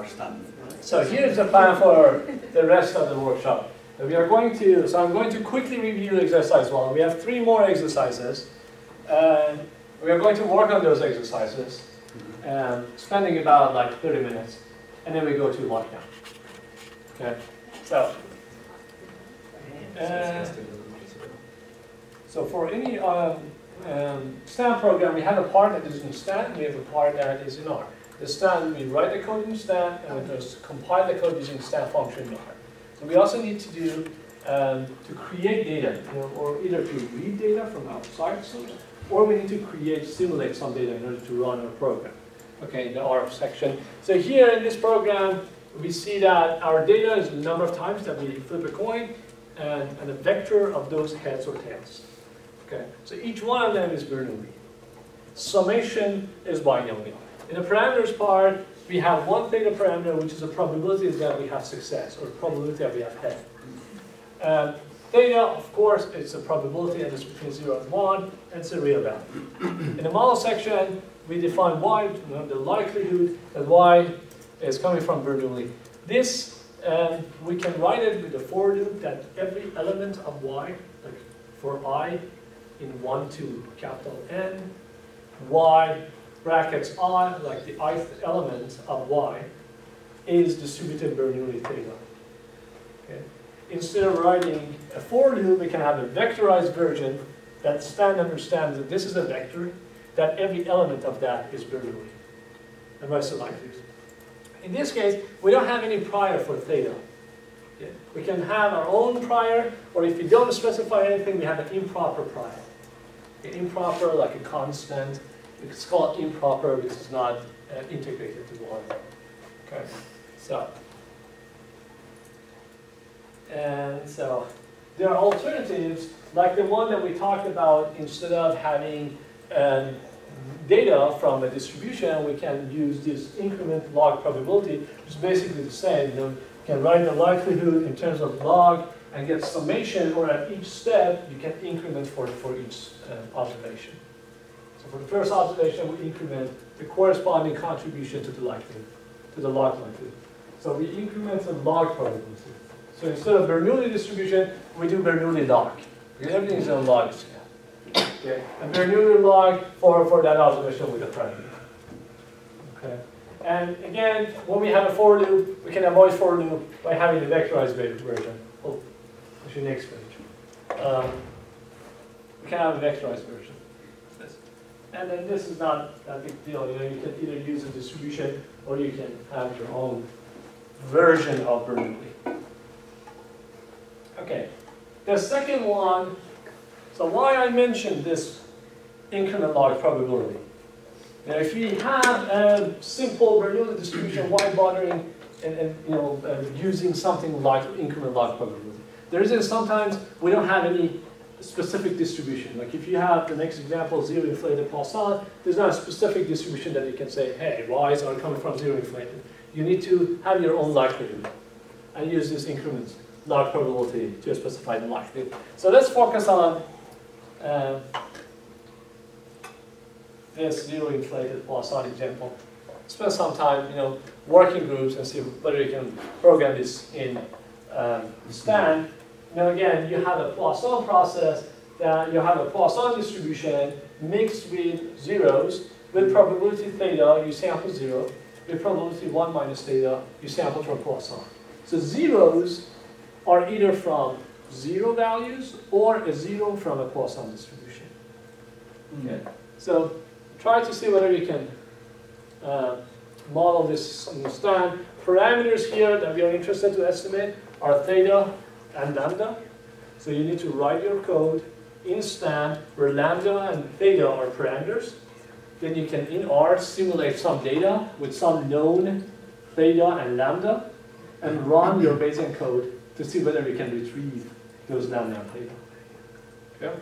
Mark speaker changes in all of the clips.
Speaker 1: our stuff.
Speaker 2: So here's the plan for the rest of the workshop. We are going to, so I'm going to quickly review exercise 1. We have 3 more exercises. And we are going to work on those exercises, spending about like 30 minutes. And then we go to lockdown. Okay, so for any STAN program, we have a part that is in STAN, we have a part that is in R. The STAN, we write the code in STAN, and we just compile the code using STAN function in R. So we also need to do to create data, or either to read data from outside source, or we need to simulate some data in order to run our program. Okay, in the R section. So here in this program, we see that our data is the number of times that we flip a coin, and a vector of those heads or tails. Okay, so each one of them is Bernoulli. Summation is binomial. In the parameters part, we have one theta parameter, which is a probability that we have success, or probability that we have head. Theta, of course, it's a probability, and it's between 0 and 1, and it's a real value. In the model section, we define y, the likelihood that y is coming from Bernoulli. This, we can write it with a for loop that every element of y, like for I in 1 to capital N, y brackets I, like the ith element of y, is distributed Bernoulli theta. Okay. Instead of writing a for loop, we can have a vectorized version that STAN understands that this is a vector, that every element of that is Bernoulli, and rest of likelihood. In this case, we don't have any prior for theta. Yeah. We can have our own prior, or if we don't specify anything, we have an improper prior. Okay. Improper, like a constant. It's called improper because it's not integrated to one. Okay, so. And so there are alternatives, like the one that we talked about. Instead of having data from a distribution, we can use this increment log probability, which is basically the same. You can write the likelihood in terms of log and get summation, or at each step, you can increment for each observation. So for the first observation, we increment the corresponding contribution to the likelihood, to the log likelihood. So we increment the log probability. So instead of Bernoulli distribution, we do Bernoulli log. Because everything is in log scale. Okay? And Bernoulli log for that observation with a parameter. Okay? And again, when we have a for loop, we can avoid for loop by having the vectorized version. Oh, that's your next page. We can have a vectorized version. And then this is not a big deal. You can either use a distribution, or you can have your own version of Bernoulli. Okay, the second one, so why I mentioned this increment log probability. Now if we have a simple Bernoulli distribution, why bothering using something like increment log probability? The reason is sometimes we don't have any specific distribution. Like if you have the next example, zero inflated Poisson, there's not a specific distribution that you can say, hey, y's are coming from zero inflated. You need to have your own likelihood and use this increment log probability to specify the likelihood. So let's focus on this zero inflated Poisson example. Spend some time, working groups and see whether you can program this in STAN. Now again, you have a Poisson process that you have a Poisson distribution mixed with zeros. With probability theta, you sample 0. With probability 1 minus theta, you sample from Poisson. So zeros are either from 0 values or a 0 from a Poisson distribution. Okay. So try to see whether you can model this in STAN. Parameters here that we are interested to estimate are theta and lambda. So you need to write your code in STAN where lambda and theta are parameters. Then you can, in R, simulate some data with some known theta and lambda, and run your Bayesian code to see whether you can retrieve those lambda and theta. Okay?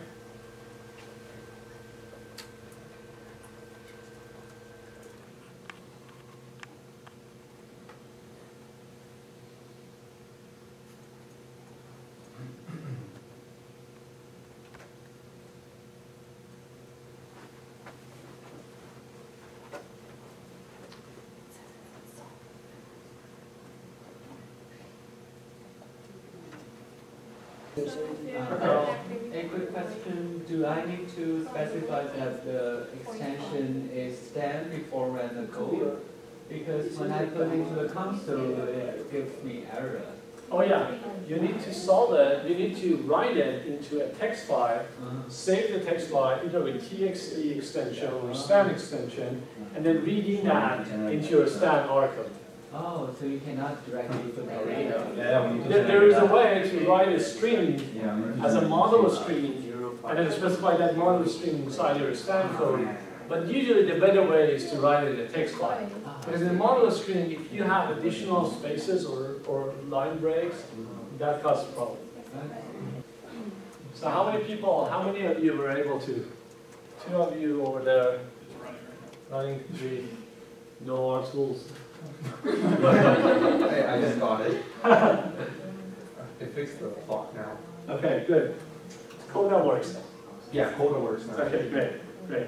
Speaker 1: A quick question, do I need to specify that the extension is stem before run the code? Because when I put into the console, it gives me error.
Speaker 2: Oh yeah, you need to solve it, you need to write it into a text file, save the text file either with TXT extension or stan extension, and then reading that into your stan archive.
Speaker 1: Oh, so you cannot directly put the data.
Speaker 2: There is a way to write a string as a modulo string, and then specify that modulo string inside your stan code. But usually the better way is to write it in a text file. Because in a modulo string, if you have additional spaces or line breaks, that causes a problem. So how many of you were able to? 2 of you over there running the no tools.
Speaker 3: Hey, I just got it. It fixed the clock now.
Speaker 2: Okay, good. Coda works.
Speaker 3: Yeah, Coda works now.
Speaker 2: Okay, great, great.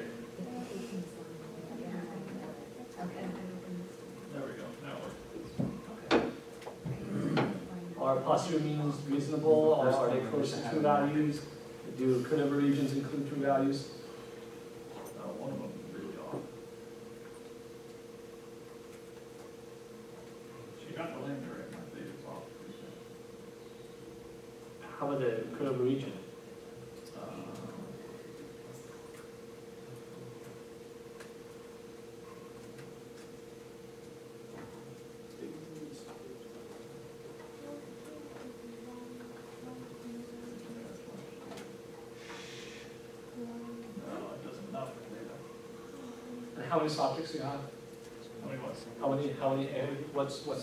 Speaker 4: There we go, now it works.
Speaker 2: Are posture means reasonable, or are they close to true values? Do Kuiper regions include true values?
Speaker 4: One of them really off. She got the lambda right, my theta's off.
Speaker 2: How about the Kuiper region? How many subjects do you have?
Speaker 4: How many was?
Speaker 2: How many, what's the,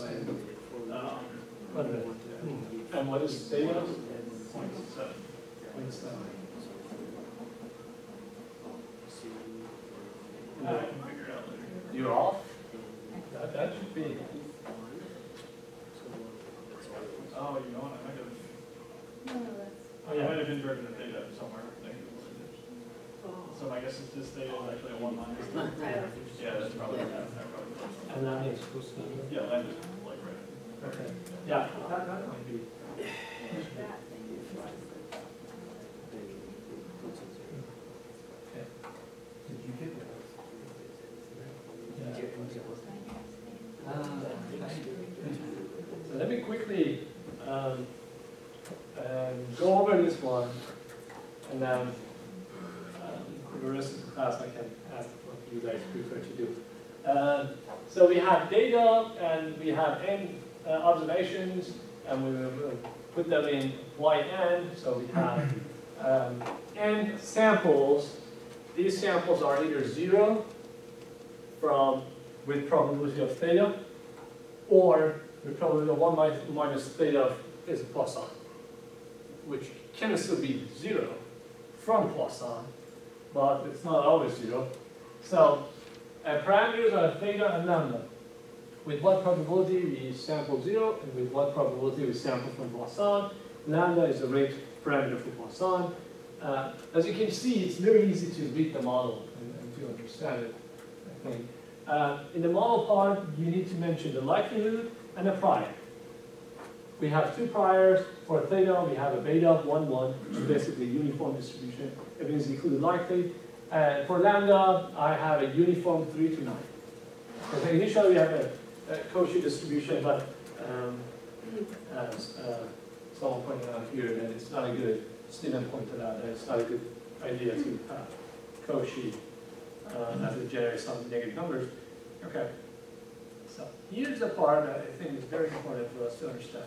Speaker 2: and what is data?
Speaker 4: 0.7.
Speaker 2: 0.7.
Speaker 4: I can figure out later.
Speaker 2: You're off? That should be.
Speaker 4: Oh, you know what, I might have,
Speaker 2: Oh,
Speaker 4: I
Speaker 2: yeah.
Speaker 4: might have inverted the theta somewhere. I think it was in there. So I guess it's this theta is actually a 1 minus. Yeah, that's probably,
Speaker 2: And that is.
Speaker 4: yeah, that is like right.
Speaker 2: Okay. Yeah, that might be.
Speaker 3: Did you get that?
Speaker 2: So let me quickly go over this one, and then for the rest of the class I can ask what you guys prefer to do. So we have data, and we have n observations, and we will put them in yn. So we have n samples. These samples are either 0 with probability of theta, or with probability of 1 minus theta is a Poisson, which can still be 0 from Poisson, but it's not always 0. So parameters are theta and lambda. With what probability we sample 0, and with what probability we sample from Poisson. Lambda is the rate parameter for Poisson. As you can see, it's very easy to read the model and to understand it, I think. In the model part, you need to mention the likelihood and a prior. We have 2 priors. For theta, we have a beta of 1, 1, which is basically a uniform distribution. Everything is included likely. For lambda, I have a uniform 3 to 9. So initially, we have a Cauchy distribution, but as someone pointed out here, that it's not a good, Stephen pointed out that it's not a good idea to have Cauchy as it generates some negative numbers. Okay. So here's the part that I think is very important for us to understand.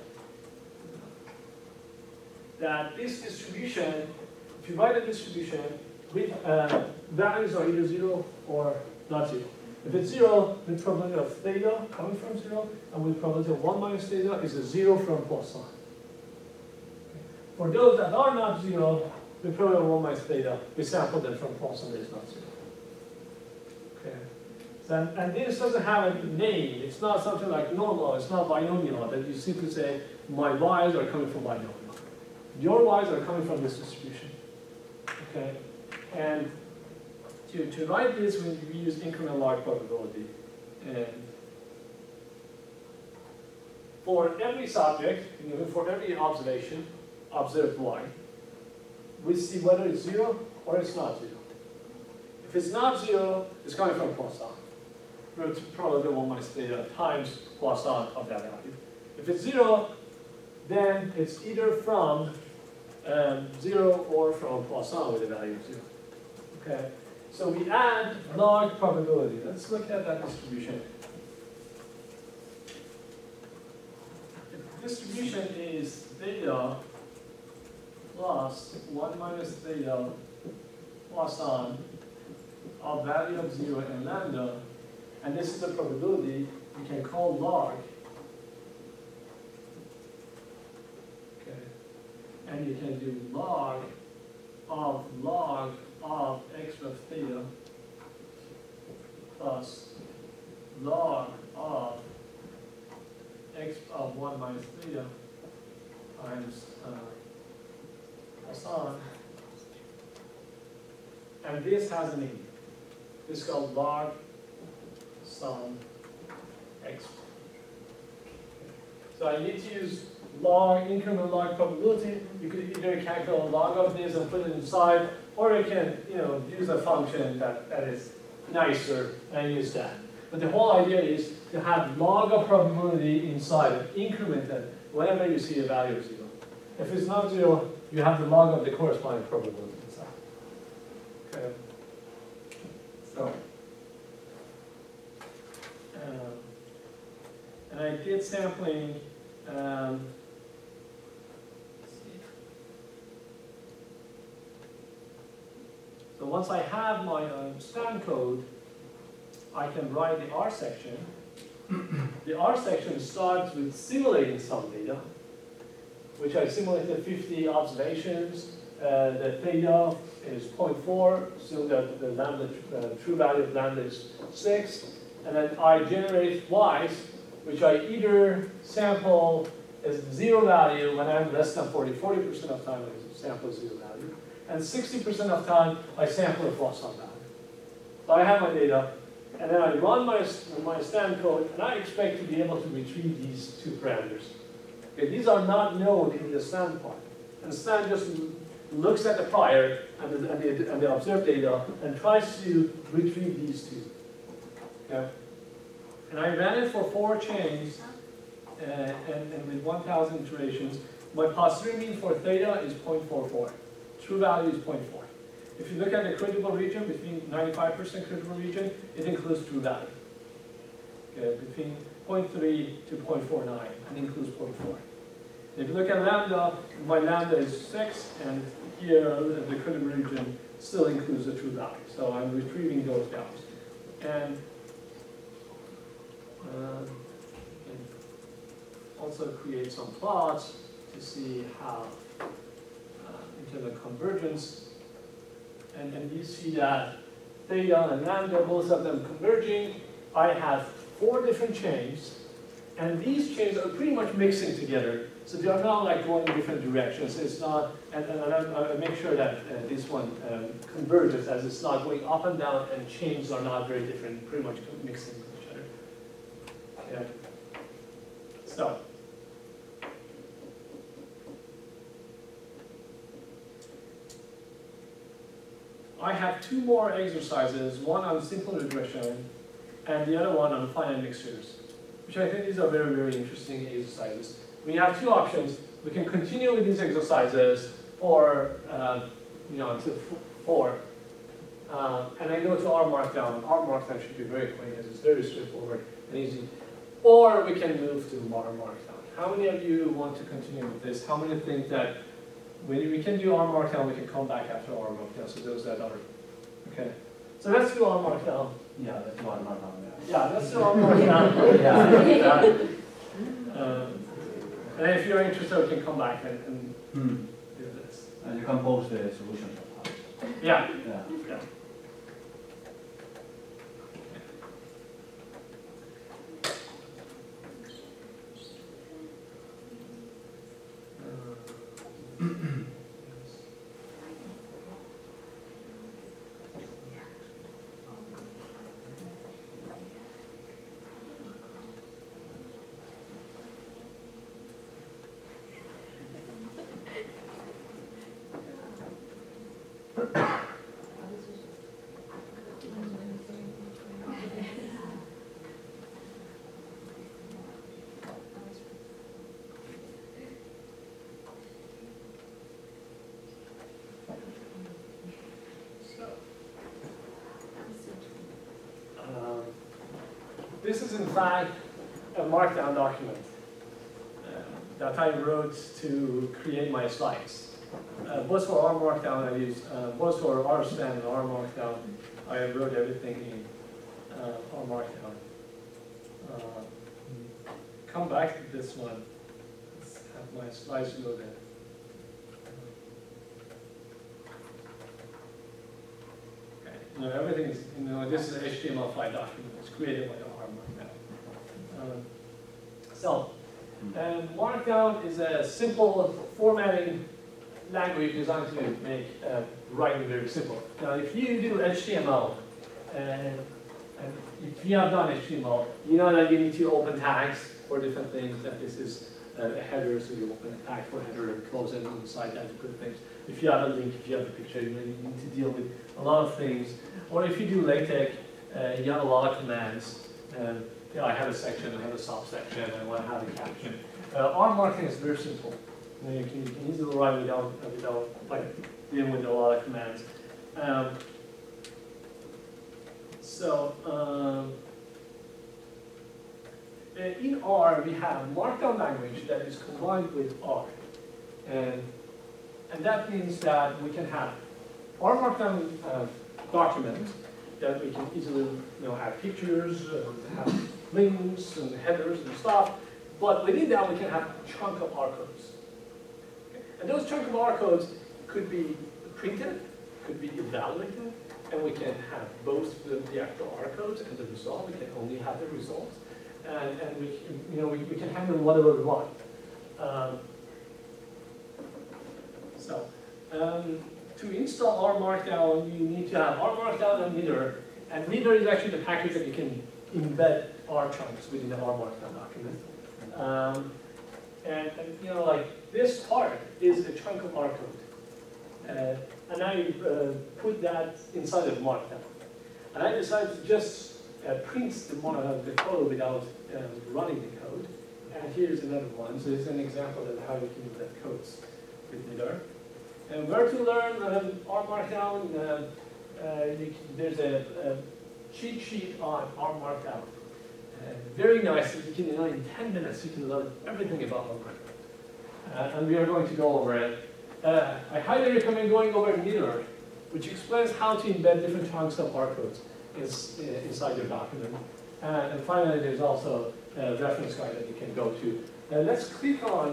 Speaker 2: That this distribution, if you write a distribution, with values are either 0 or not 0. If it's 0, the probability of theta coming from 0, and with probability of 1 minus theta is a 0 from Poisson. Okay. For those that are not 0, the probability of 1 minus theta, we sample them from Poisson that is not 0. Okay. So, and this doesn't have a name. It's not something like normal. It's not binomial that you simply say, my y's are coming from binomial. Your y's are coming from this distribution. Okay. And to write this, we use incremental log probability. And for every subject, for every observation, observed y. We see whether it's 0 or it's not 0. If it's not 0, it's coming from Poisson. It's probably 1 minus theta times Poisson of that value. If it's 0, then it's either from 0 or from Poisson with a value of 0. Okay, so we add log probability. Let's look at that distribution. The distribution is theta plus 1 minus theta Poisson of value of 0 and lambda. And this is the probability we can call log. Okay. And you can do log of x of theta plus log of x of 1 minus theta times Poisson. And this has a name. This is called log sum x. So I need to use log, increment log probability. You could either calculate a log of this and put it inside, or you can, use a function that is nicer and use that. But the whole idea is to have log of probability inside, incremented whenever you see a value of 0. If it's not 0, you have the log of the corresponding probability inside. Okay. So, and I did sampling. Let's see. So once I have my stand code, I can write the R section. The R section starts with simulating some data, which I simulated 50 observations. The theta is 0.4, so that the lambda, true value of lambda is 6. And then I generate y's, which I either sample as 0 value when I'm less than 40% of time I sample 0 value. And 60% of time I sample a Poisson value. So I have my data, and then I run my stand code, and I expect to be able to retrieve these two parameters. Okay, these are not known in the stand part. And stand just looks at the prior and the observed data and tries to retrieve these two. Okay? And I ran it for 4 chains and with 1,000 iterations. My posterior mean for theta is 0.44. True value is 0.4. If you look at the critical region, between 95% critical region, it includes true value. Okay, between 0.3 to 0.49, and includes 0.4. If you look at lambda, my lambda is 6, and here the critical region still includes the true value. So I'm retrieving those values. And also create some plots to see how into the convergence. And then you see that theta and lambda, both of them converging. I have 4 different chains, and these chains are pretty much mixing together. So they are not like going in different directions. It's not, and I make sure that this one converges, as it's not going up and down, and chains are not very different, pretty much mixing with each other. Yeah. So. I have 2 more exercises, one on simple regression and the other one on finite mixtures, which I think these are very, very interesting exercises. We have 2 options. We can continue with these exercises or, until 4. And then go to R Markdown. R Markdown should be very quick, as it's very straightforward and easy. Or we can move to R Markdown. How many of you want to continue with this? How many think that when we can do R Markdown, we can come back after R Markdown? So those that are, okay. So let's do R Markdown.
Speaker 3: Yeah, that's what I'm not on
Speaker 2: Yeah, let's do R Markdown. And if you're interested, we can come back and do this.
Speaker 3: And you can post the solution.
Speaker 2: Yeah.
Speaker 3: Yeah.
Speaker 2: Yeah. this is in fact a markdown document that I wrote to create my slides. Both for R Markdown I use, both for R Stan and R Markdown, I wrote everything in R Markdown. Come back to this one. Let's have my slides loaded. Okay, everything is, this is an HTML5 document. It's created by R Markdown. Markdown is a simple formatting language designed to make writing very simple. Now, if you do HTML, and if you have done HTML, you know that you need to open tags for different things, that this is a header, so you open a tag for header and close it inside that to put things. If you have a link, if you have a picture, you need to deal with a lot of things. Or if you do LaTeX, you have a lot of commands. I have a section, I have a subsection, I want to have a caption. R Markdown is very simple. You can easily write without like dealing with a lot of commands. In R, we have Markdown language that is combined with R. And that means that we can have R Markdown documents that we can easily add pictures, have links and headers and stuff. But within that, we can have a chunk of R codes. Okay? And those chunk of R codes could be printed, could be evaluated, and we can have both the actual R codes and the result. We can only have the results. And we can handle whatever we want. To install R Markdown, you need to have R Markdown and knitr. And knitr is actually the package that you can embed R chunks within the R Markdown document. Like this part is a chunk of R code. And I put that inside of Markdown. And I decided to just print the code without running the code. And here's another one. So it's an example of how you can embed codes with knitr. And where to learn R Markdown, there's a cheat sheet on R Markdown. Very nice. You can, in 10 minutes, you can learn everything about R Markdown. And we are going to go over it. I highly recommend going over knitr, which explains how to embed different chunks of R codes inside your document. And finally, there's also a reference guide that you can go to. Let's click on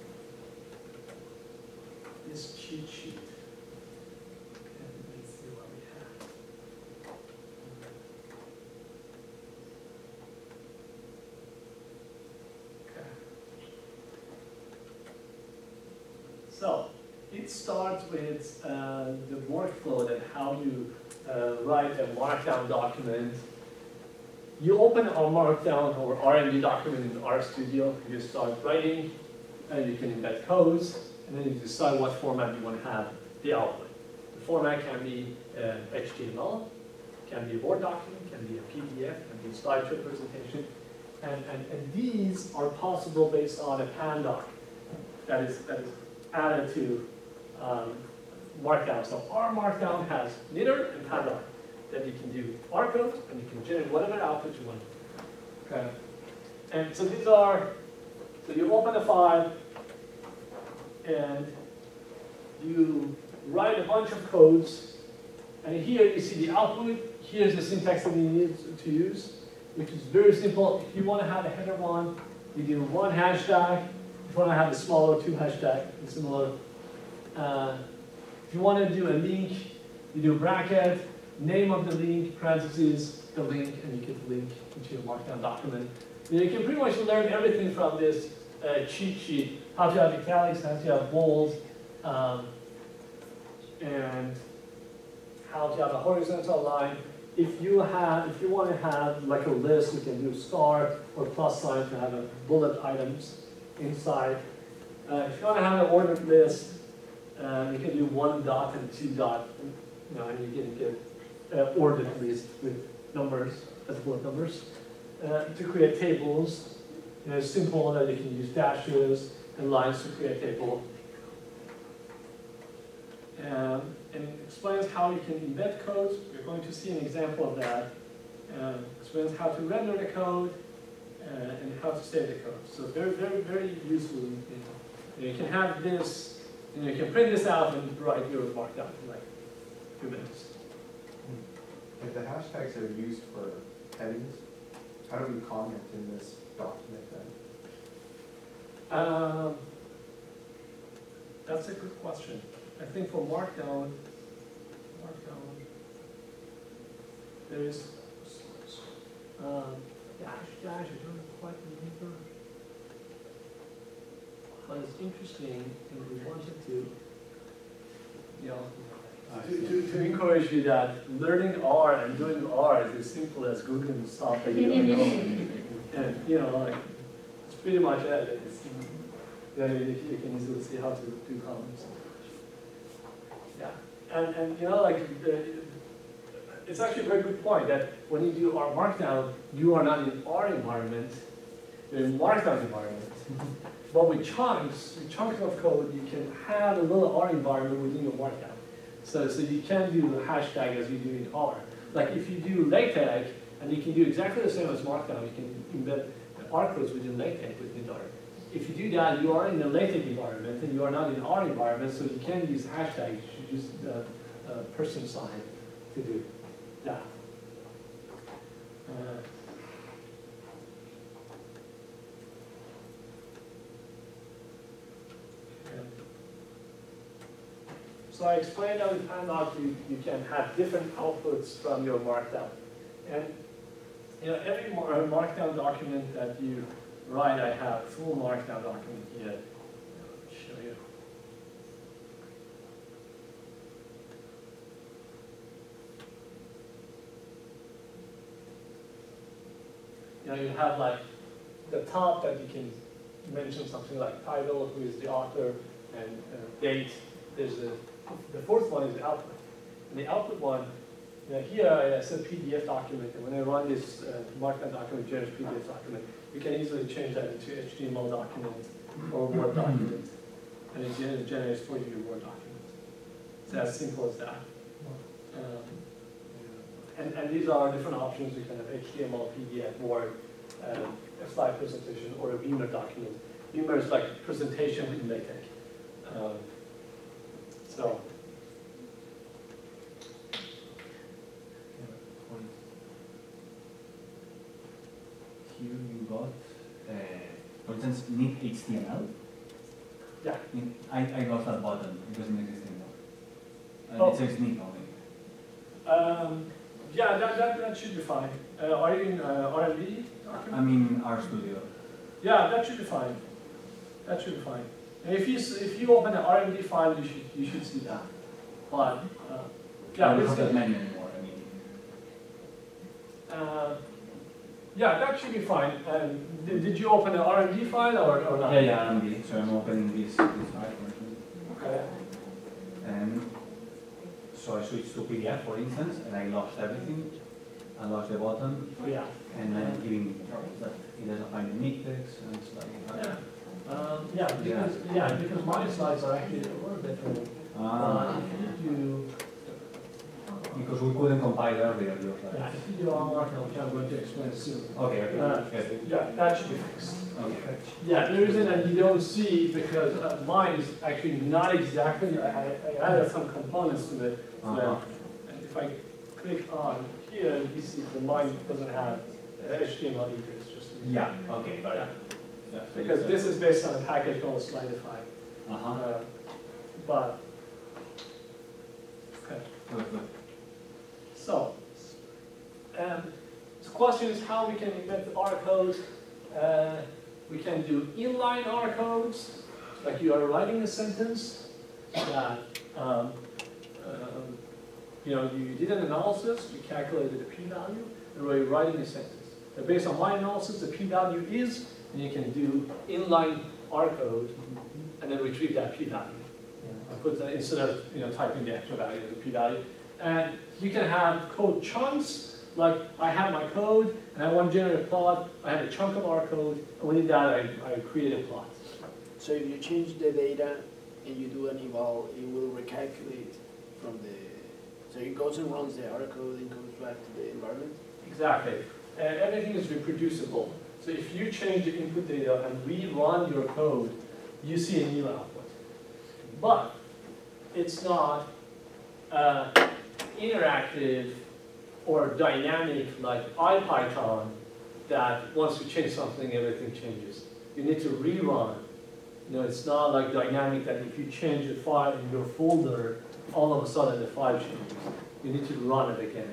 Speaker 2: this cheat sheet. And let's see what we have. Okay. So it starts with the workflow that how you write a Markdown document. You open R Markdown or RMD document in RStudio. You start writing, and you can embed codes. And then you decide what format you want to have the output. The format can be HTML, can be a Word document, can be a PDF, can be a slideshow presentation. And these are possible based on a pandoc that is added to Markdown. So R Markdown has knitr and pandoc that you can do R code, and you can generate whatever output you want. Okay. And so these are, so you open a file, and you write a bunch of codes, and here you see the output. Here's the syntax that you need to use, which is very simple. If you want to have a header one, you do one hashtag. If you want to have a smaller, two hashtag, and similar. If you want to do a link, you do a bracket, name of the link, parentheses, the link, and you get the link into your Markdown document. And you can pretty much learn everything from this cheat sheet. How to have italics, how to have bold, and how to have a horizontal line. If you want to have like a list, you can do star or plus sign to have a bullet items inside. If you want to have an ordered list, you can do 1 dot and 2 dot, and you can get ordered list with numbers as bullet numbers. To create tables, it's simple that you can use dashes and lines to create a table. And it explains how you can embed codes. We're going to see an example of that. explains how to render the code and how to save the code. So very, very, very useful. You can have this, you can print this out and write your markdown in like a few minutes.
Speaker 5: If the hashtags are used for headings, how do we comment in this document then?
Speaker 2: That's a good question. I think for Markdown, there is dash, I don't quite remember. But it's interesting, and we wanted to, to encourage you that learning R and doing R is as simple as Googling stuff that you don't know. And like, it's pretty much it. You can easily see how to do comments. Yeah, and it's actually a very good point that when you do R Markdown, you are not in R environment, you're in Markdown environment. But with chunks of code, you can have a little R environment within your Markdown. So you can do the hashtag as you do in R. Like if you do LaTeX, and you can do exactly the same as Markdown, you can embed R codes within LaTeX within R. If you do that, you are in a LaTeX environment, and you are not in R environment, so you can use hashtags. You should use person sign to do that. So I explained how in Pandoc you can have different outputs from your Markdown. And every Markdown document that you write, I have a full Markdown document here. I'll show you. You have like the top that you can mention something like title, who is the author, and date. There's the fourth one is the output. And the output one, here it's a PDF document, and when I run this Markdown document, generates PDF document, you can easily change that into HTML document or Word document, and it generates for you your Word document. It's as simple as that. And these are different options. You can have HTML, PDF, Word, a slide presentation, or a Beamer document. Beamer is like presentation in LaTeX. So.
Speaker 6: Here you got, for instance, need HTML.
Speaker 2: Yeah.
Speaker 6: I got that button. It doesn't exist anymore.
Speaker 2: Oh.
Speaker 6: It says need only.
Speaker 2: Yeah, that should be fine. Are you in RMD document?
Speaker 6: I'm in RStudio.
Speaker 2: Yeah, that should be fine. That should be fine. And if you open an RMD file, you should see that. But
Speaker 6: I don't have that menu anymore.
Speaker 2: Yeah, that should be fine. Did you open an RMD file or not?
Speaker 6: Yeah, RMD. So I'm opening this file.
Speaker 2: Okay.
Speaker 6: And so I switched to PDF, for instance, and I lost everything. I lost the button.
Speaker 2: Yeah.
Speaker 6: And then giving that it doesn't find the nick text, and it's like.
Speaker 2: Because my slides are actually a little different. If you do.
Speaker 6: Because we couldn't compile earlier.
Speaker 2: Yeah, if you do all Markdown, which I'm going to explain soon.
Speaker 6: Okay.
Speaker 2: Yeah, that should be fixed.
Speaker 6: Okay.
Speaker 2: Yeah, the reason that you don't see because mine is actually not exactly. I added some components to it. And if I click on here, you see that mine doesn't have HTML either. It's just
Speaker 6: Okay. Got it.
Speaker 2: Yeah. Because this is based on a package called Slidify. But okay.
Speaker 6: Good.
Speaker 2: So, the question is how we can embed R codes. We can do inline R codes, like you are writing a sentence that you did an analysis, you calculated the p-value, and you're writing a sentence. And based on my analysis, the p-value is, and you can do inline R code, and then retrieve that p-value. I put that instead of typing the actual value of the p-value. And you can have code chunks, like I have my code, and I want to generate a plot. I have a chunk of R code, and within that, I create a plot.
Speaker 7: So if you change the data and you do an eval, it will recalculate from the. So it goes and runs the R code and goes back to the environment.
Speaker 2: Exactly. And everything is reproducible. So if you change the input data and rerun your code, you see a new output. But it's not interactive or dynamic like IPython that once you change something, everything changes. You need to rerun. You know, it's not like dynamic that if you change a file in your folder, all of a sudden the file changes. You need to run it again.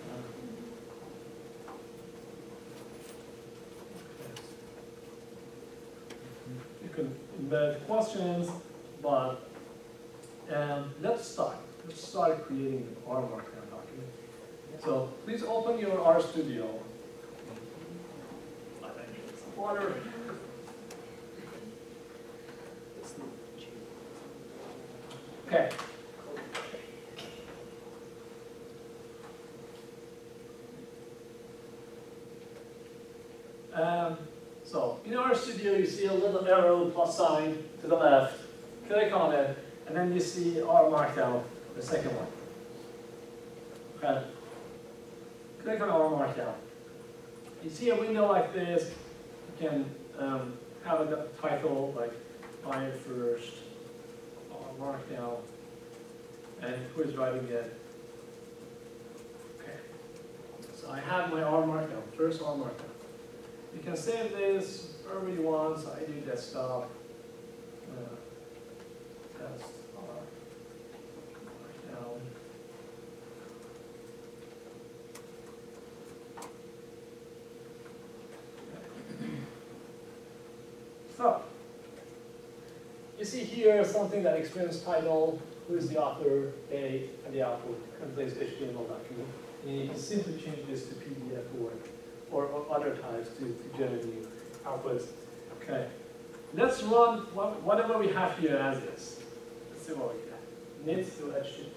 Speaker 2: You can embed questions, but let's start. Let's start creating the R Markdown document. So please open your RStudio. I need some water. Okay. So in RStudio, you see a little arrow plus sign to the left. Click on it, and then you see R Markdown, the second one. Okay. Click on R Markdown. You see a window like this. You can have a title like "My First R Markdown," and who is writing it. Okay. So I have my R Markdown, first R Markdown. You can save this wherever you want, so I do desktop. Test R Markdown. So, you see here something that explains title, who is the author, A, and the output contains HTML document. And you can simply change this to PDF or other types to generate new outputs. Okay, let's run whatever we have here as is. Let's see what we get. Knit to HTML.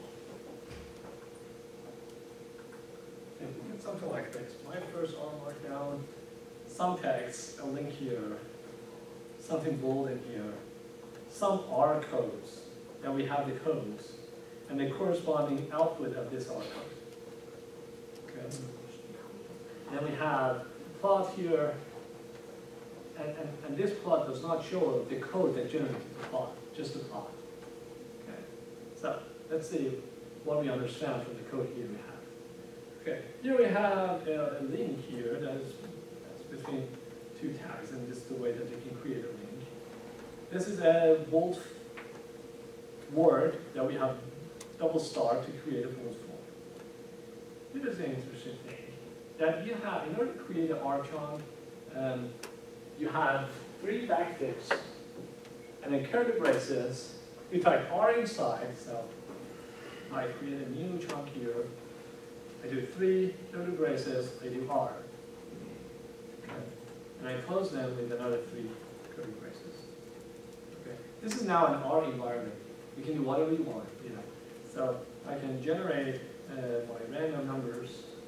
Speaker 2: And we get something like this. My first R Markdown, some text, a link here, something bold in here, some R codes. Then we have the codes and the corresponding output of this R code. Okay. Then we have a plot here, and this plot does not show the code that generated the plot, just the plot. Okay. So let's see what we understand from the code here we have. Okay, here we have a link here that's between two tags, and this is the way that you can create a link. This is a bold word that we have double star to create a bold form. Here is an interesting thing. That you have, in order to create an Archon, you have 3 backticks, and then curly braces. You type R inside, so I create a new chunk here. I do 3 curly braces, I do R. Okay. And I close them with another 3 curly braces. Okay. This is now an R environment. You can do whatever you want, you know. So I can generate my random numbers.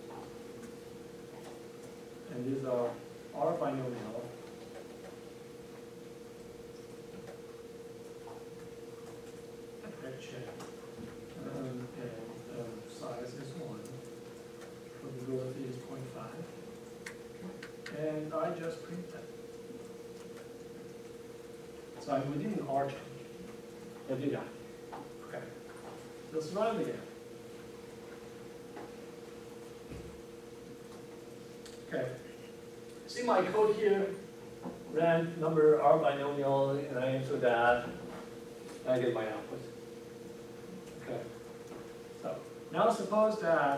Speaker 2: And these are R binomial. And size is 1. Probability is 0.5. And I just print that. So I'm within an R chunk. I do that. Okay. Let's run it again. Okay. See my code here, rand number R binomial, and I enter that, I get my output. Okay. So now suppose that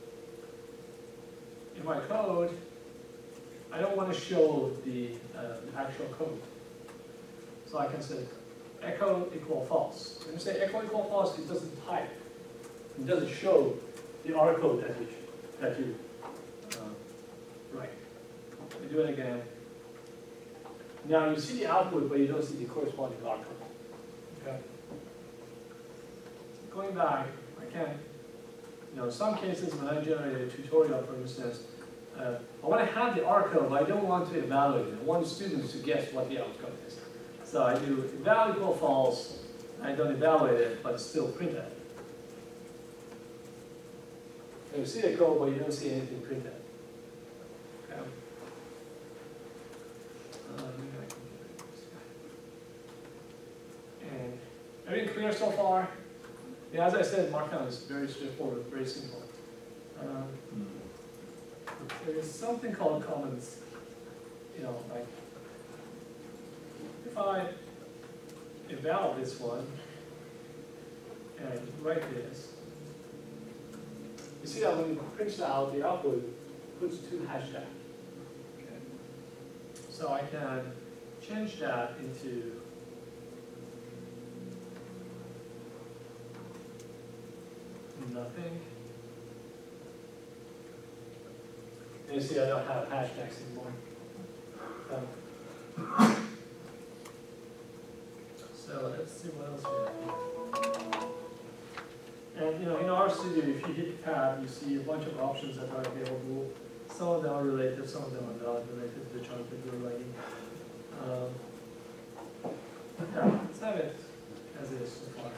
Speaker 2: in my code, I don't want to show the actual code. So I can say echo equal false. When you say echo equal false, it doesn't type. It doesn't show the R code that you write. We do it again. Now you see the output, but you don't see the corresponding R code. Okay. Going back, I can, in some cases when I generate a tutorial, for instance, I want to have the R code, but I don't want to evaluate it. I want students to guess what the outcome is. So I do eval equal false. I don't evaluate it, but it's still printed. So you see the code, but you don't see anything printed. And everything clear so far? Yeah, as I said, Markdown is very straightforward, very simple. There is something called comments. You know, like if I eval this one and write this, you see that when it prints out, the output puts 2 hashtags. Okay. So I can change that into nothing. And you see I don't have hashtags anymore. So let's see what else we have. And you know, in RStudio, if you hit tab, you see a bunch of options that are available. Some of them are related, some of them are not related to the chart that you're writing. Yeah, let's have it as it is so far.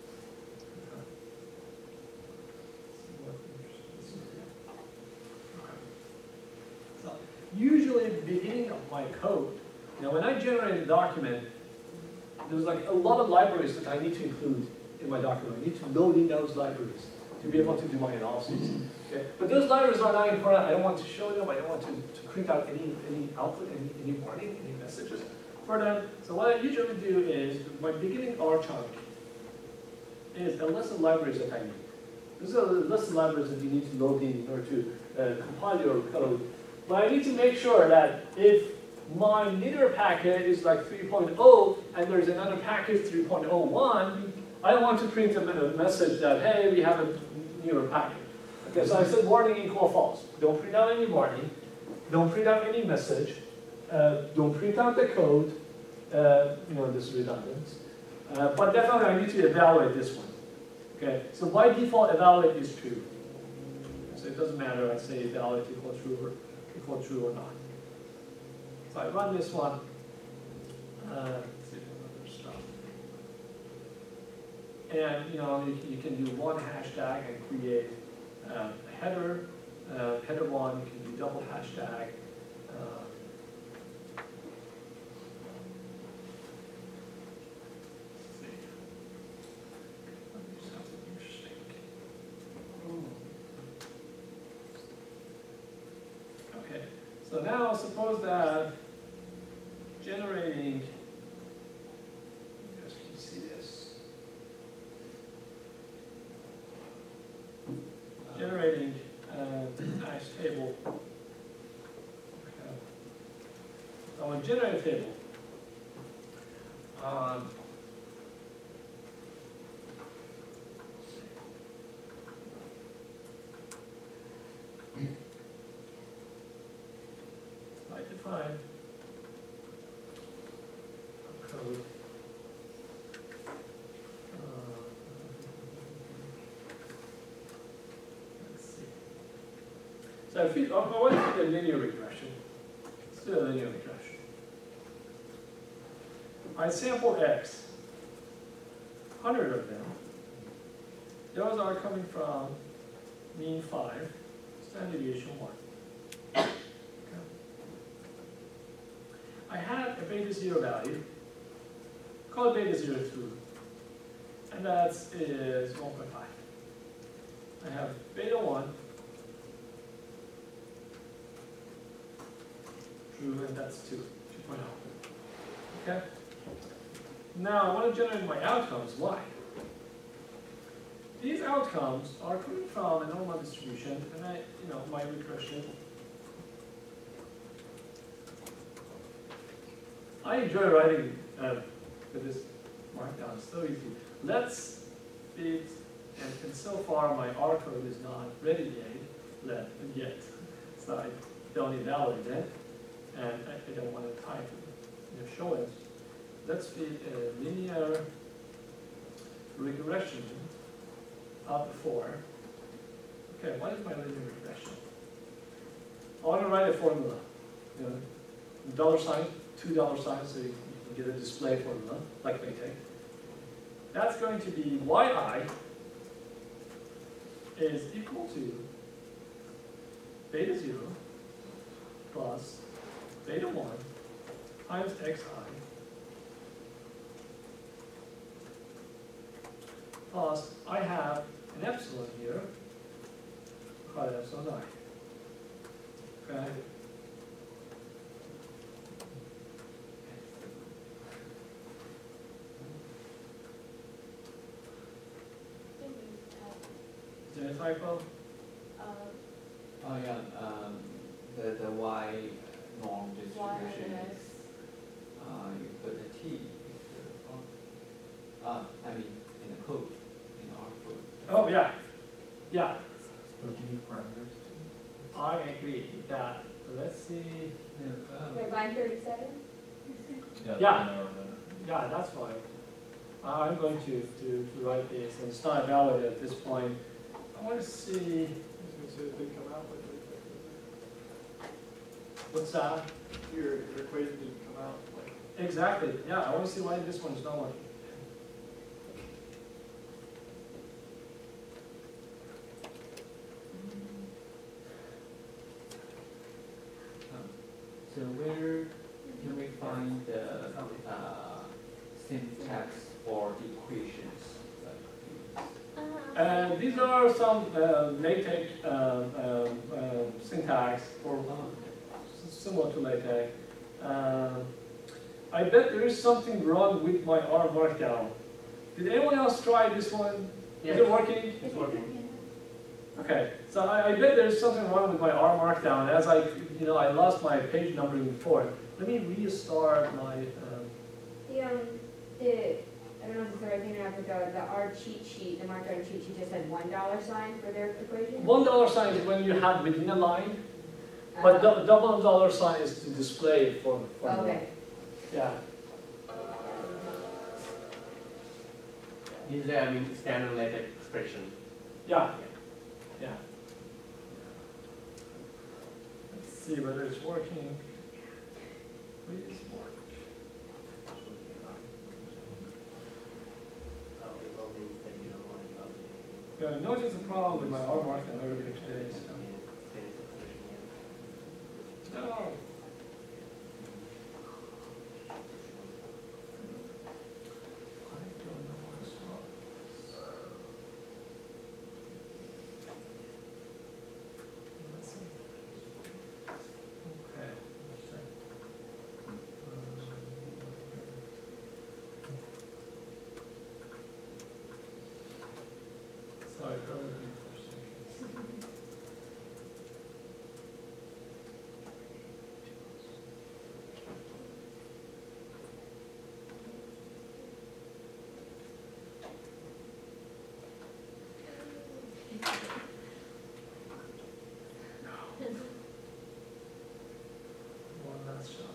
Speaker 2: So usually at the beginning of my code, you know, when I generate a document, there's like a lot of libraries that I need to include in my document. I need to load in those libraries to be able to do my analysis. Okay? But those libraries are not important. I don't want to show them. I don't want to print out any output, any warning, any messages for them. So what I usually do is, my beginning R chunk is a list of libraries that I need. This is a list of libraries that you need to load in order to compile your code. But I need to make sure that if my knitr packet is like 3.0 and there's another package 3.01, I don't want to print a message that, hey, we have a newer packet. Okay, so I said warning equal false. Don't print out any warning. Don't print out any message. Don't print out the code. You know, this is redundant. But definitely I need to evaluate this one. Okay, so by default, evaluate is true. So it doesn't matter, I say evaluate equal true or not. So I run this one. Let's see other stuff. And you know, you can do one hashtag and create a header. Header one, you can do double hashtag. Let's see. Let me do something interesting. Okay, so now suppose that generating, just can you see this? Generating a nice table. I want to generate a table. I define code. Let's see. So if I want to do a linear regression, let's do a linear regression. I sample X, 100 of them. Those are coming from mean 5, standard deviation 1. Okay. I have a beta 0 value, call it beta 0 true, and that is 1.5. I have beta 1, true, and that's 2.0. Okay? Now I want to generate my outcomes. Why? These outcomes are coming from a normal distribution, and my regression. I enjoy writing with this markdown. It's so easy. Let's fit, and so far my R code is not ready yet. So I don't evaluate it, and I don't want to type it, show it. Let's fit a linear regression of 4. Okay, what is my linear regression? I want to write a formula. $, $2 sign, so you can get a display formula, like LaTeX. That's going to be yi is equal to beta 0
Speaker 4: plus beta 1 times xi plus I have an epsilon here, call it epsilon I. Okay? Is there a typo?
Speaker 1: Oh yeah, the y norm distribution is, you put a t. I mean, in the code, in our code.
Speaker 4: Oh, yeah. Yeah,
Speaker 5: So do you need parameters?
Speaker 4: I agree with that. Let's see.
Speaker 8: Wait, line 37?
Speaker 4: Yeah. Yeah, that's fine. I'm going to write this, and it's not valid at this point. I want to see if they come out with it. What's that?
Speaker 9: Your equation didn't come out like.
Speaker 4: Exactly, yeah, I want to see why this one's not working.
Speaker 1: So where can we find the syntax for the equations?
Speaker 4: These are some LaTeX syntax for similar to LaTeX. I bet there is something wrong with my R markdown. Did anyone else try this one? Is it working?
Speaker 8: It's working.
Speaker 4: Okay, so I bet there's something wrong with my R markdown. As I lost my page numbering before. Let me restart my.
Speaker 8: I don't know if it's the right thing or not, but the R cheat sheet, the markdown cheat sheet just had $1 sign for their equation?
Speaker 4: $1 sign is when you have within a line, but double dollar sign is to display it for
Speaker 8: Okay.
Speaker 4: yeah.
Speaker 9: These are, standard LaTeX expression.
Speaker 4: Yeah. Yeah. Let's see whether it's working. Please work. I noticed a problem with my R markdown earlier today. So. No. Sorry, one last shot.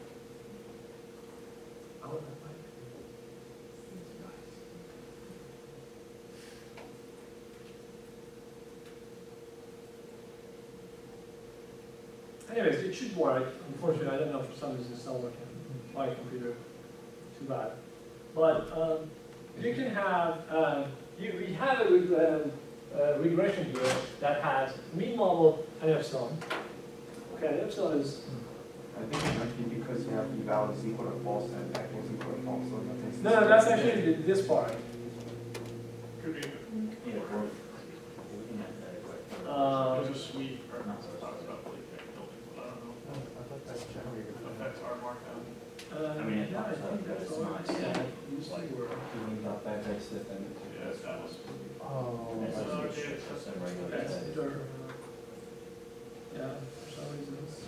Speaker 4: I would have liked these guys. Anyways, it should work. Unfortunately, I don't know for some reason it's not working on my computer. Too bad. But you can have, we have a regression here that has mean model and epsilon. Okay, epsilon is.
Speaker 5: I think it might be because you have eval is equal to false and that is equal to false. So nothing's-
Speaker 4: No, that's actually this part.
Speaker 9: Could be. There's a suite or not that talks about LaTeX building, but I don't know.
Speaker 5: I thought that's generally.
Speaker 9: Affects our markdown.
Speaker 4: Yeah, I think that's all right. Yeah, usually we're.
Speaker 9: Yeah, that was.
Speaker 5: Oh.
Speaker 9: It's another data set.
Speaker 4: Okay, yeah, for some reason it's.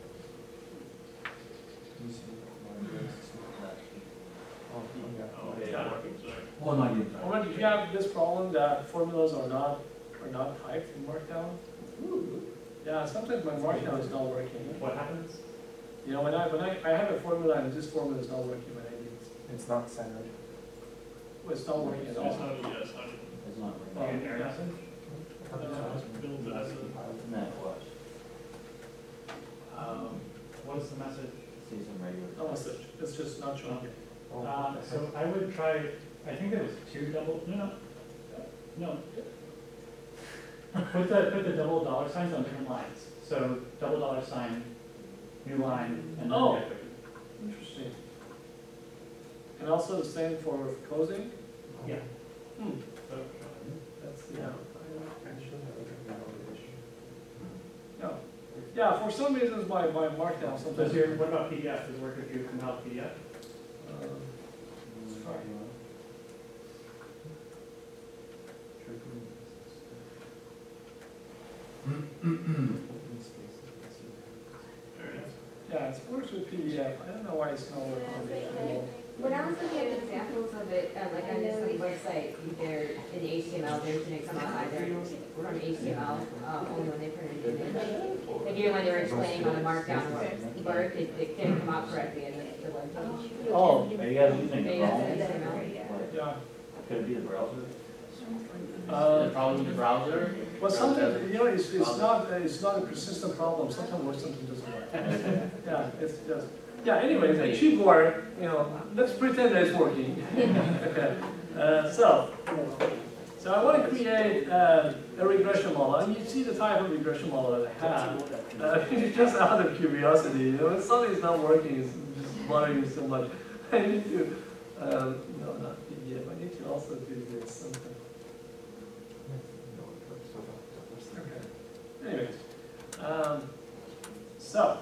Speaker 9: Oh,
Speaker 4: Yeah.
Speaker 9: yeah, working, sorry.
Speaker 6: Oh, no, I didn't.
Speaker 4: Alright, if you have this problem that formulas are not typed in Markdown, yeah, sometimes my Markdown is not working.
Speaker 9: What happens?
Speaker 4: You know, when I have a formula and this formula is not working when I need it,
Speaker 5: It's not centered.
Speaker 4: well, it's not working at
Speaker 9: It's
Speaker 4: all.
Speaker 9: not, yeah, it's not.
Speaker 6: It's not
Speaker 4: Oh,
Speaker 6: really.
Speaker 9: Error
Speaker 4: yeah.
Speaker 9: message? Build as a,
Speaker 6: No, it was.
Speaker 10: What's the message?
Speaker 6: Season regular.
Speaker 4: No message, it's just not showing.
Speaker 10: So I would try, I think there was two double, no. Put the double dollar signs on different lines. So double dollar sign new line, and then
Speaker 4: Oh.
Speaker 10: get rid.
Speaker 4: Interesting. And also the same for closing?
Speaker 10: Yeah.
Speaker 4: Hmm,
Speaker 10: So,
Speaker 4: that's, yeah. No. Yeah, for some reasons my markdown
Speaker 10: does
Speaker 4: sometimes.
Speaker 10: your, what about PDF? Does it work if you compile PDF?
Speaker 4: Let's try. Yeah, it works with PDF. I don't know why it's not working on the
Speaker 8: When I was looking at examples of it, like on this website, they're in HTML, they're didn't come out either from HTML, only when they printed it in English. Like even when they were explaining how the markdown worked, it didn't come out correctly in the web page.
Speaker 4: Oh,
Speaker 6: Are you guys using
Speaker 8: Maybe
Speaker 6: Chrome?
Speaker 8: that's HTML.
Speaker 4: yeah.
Speaker 6: Could it be the browser?
Speaker 1: The problem with the browser?
Speaker 4: Well, sometimes, you know, it's not a persistent problem. Sometimes works, sometimes doesn't work. Yeah, it's just, yeah, anyways, it should work, you know, let's pretend that it's working. Okay. So I want to create a regression model, and you see the type of regression model that I have. It's just out of curiosity, you know, if something's not working, it's just bothering me so much. I need to, no, not PDF, I need to also do this something. Okay. Anyways, so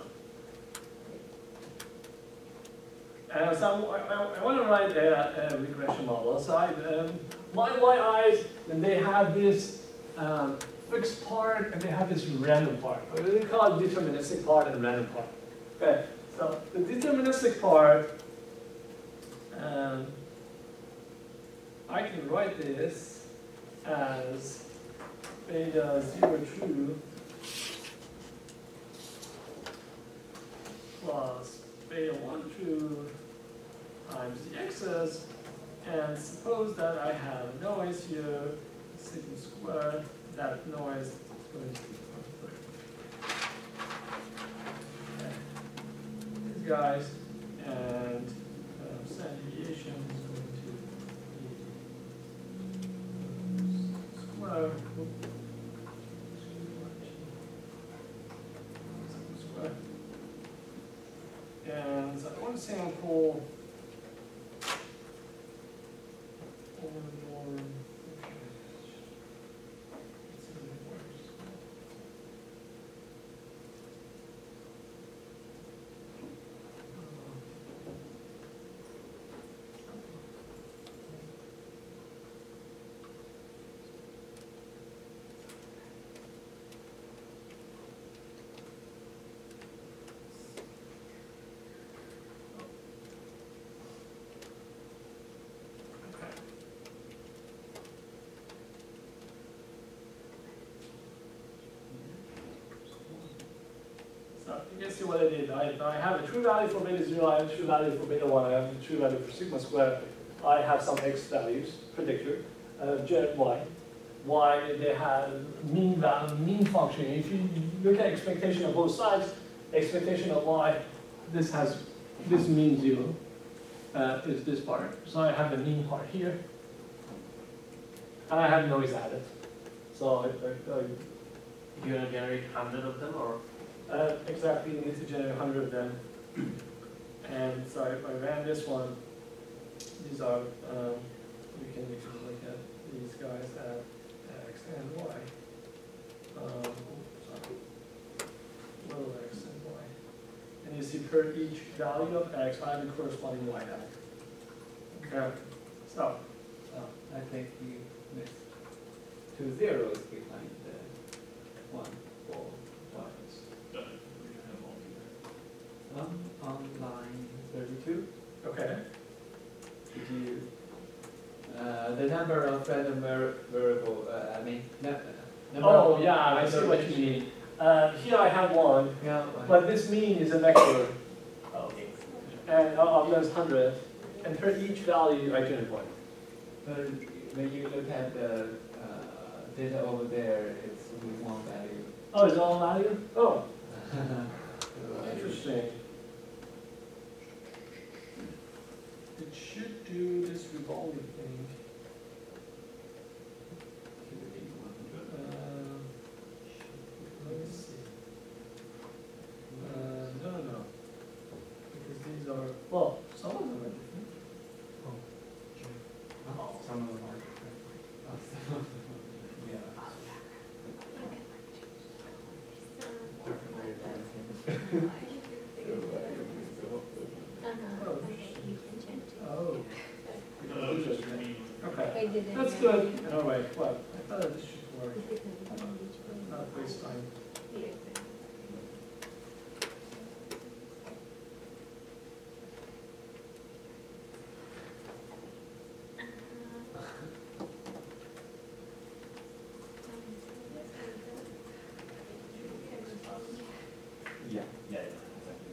Speaker 4: I want to write a regression model. So my eyes, and they have this fixed part, and they have this random part. We call it deterministic part and random part. Okay, so the deterministic part, I can write this as beta 0 true plus beta 1 true times the x's, and suppose that I have noise here, sigma squared, that noise is going to be 1/3. Okay. These guys, and standard deviation is going to be square. Square. And so I want to sample over norm. Okay. Let's see if it works. So you can see what I did. I have a true value for beta 0, I have a true value for beta 1, I have a true value for sigma squared. I have some x values, predictor, gen y. Y, they have mean value, mean function. If you look at expectation on both sides, expectation of y, this mean 0, is this part. So I have the mean part here. And I have noise added. So
Speaker 9: You're gonna generate 100 of them, or?
Speaker 4: exactly, you need to generate 100 of them. And so if I ran this one, these are, we can look at these guys at x and y. Sorry, little x and y. And you see per each value of x, I have a corresponding y value. Okay, so.
Speaker 1: I think you missed 2 zeros behind the 1, 4, 5. On line 32,
Speaker 4: Okay.
Speaker 1: did you, the number of random variable, number
Speaker 4: Oh,
Speaker 1: of
Speaker 4: yeah, I see what you mean. Here I have one,
Speaker 1: Yeah,
Speaker 4: but this mean is a vector.
Speaker 1: okay.
Speaker 4: And of those 100, and for each value I generate one.
Speaker 1: But when you look at the data over there, it's with one value.
Speaker 4: Oh, is it all value? Oh, interesting. It should do this revolving thing. Let me see. No. Well, some of them are different.
Speaker 5: Some of them are.
Speaker 3: Yeah.
Speaker 4: Oh.
Speaker 9: No, it's just your name.
Speaker 4: Okay, that's good. In a way, well, I thought this should work, not waste time.
Speaker 6: Yeah, exactly.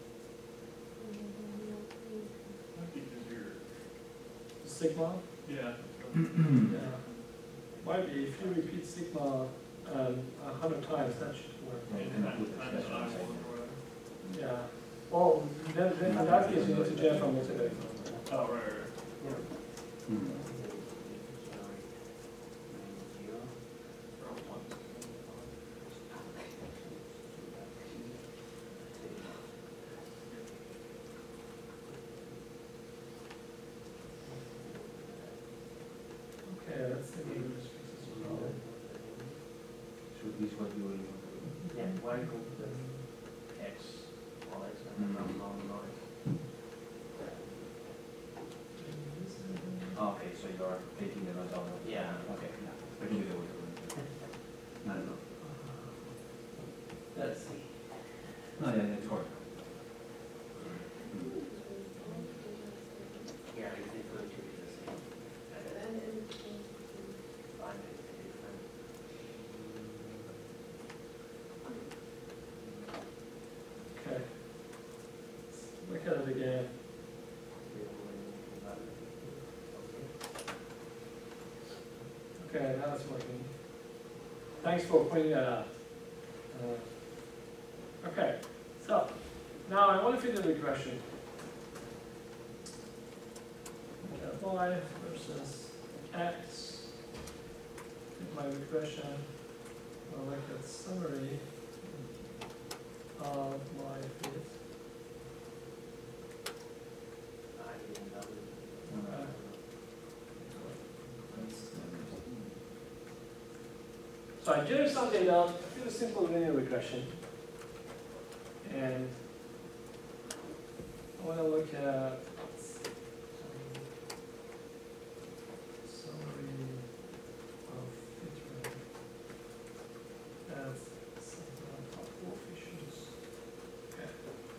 Speaker 9: Might be easier.
Speaker 4: Sigma?
Speaker 9: Yeah.
Speaker 4: Yeah. Might be, if you repeat sigma 100 times, that should work.
Speaker 6: Yeah, you can put
Speaker 9: Times
Speaker 6: expression
Speaker 9: I
Speaker 6: inside.
Speaker 9: will,
Speaker 4: Yeah. Well, then in that case, you need to generate from motivator.
Speaker 9: oh, right.
Speaker 6: Hmm.
Speaker 4: Okay, let's see what this fixes the problem.
Speaker 6: So this is what you will.
Speaker 11: Yeah, y equals x, all x, and then noise.
Speaker 6: Okay, so you are taking the noise out of.
Speaker 11: Yeah.
Speaker 6: Okay, yeah. I can do the way to do it. No, no.
Speaker 1: Let's see.
Speaker 6: No, yeah, it's correct.
Speaker 11: Yeah, it's going to be the same. Find it different.
Speaker 4: Okay. Look at it again. Okay, now it's working. Thanks for pointing that out. Okay, so now I want to fit the regression. Y versus X. Fit my regression. I'll look at summary of my fit. So I generate some data, I do a simple linear regression. And I want to look at summary of fit as some top coefficients. Okay.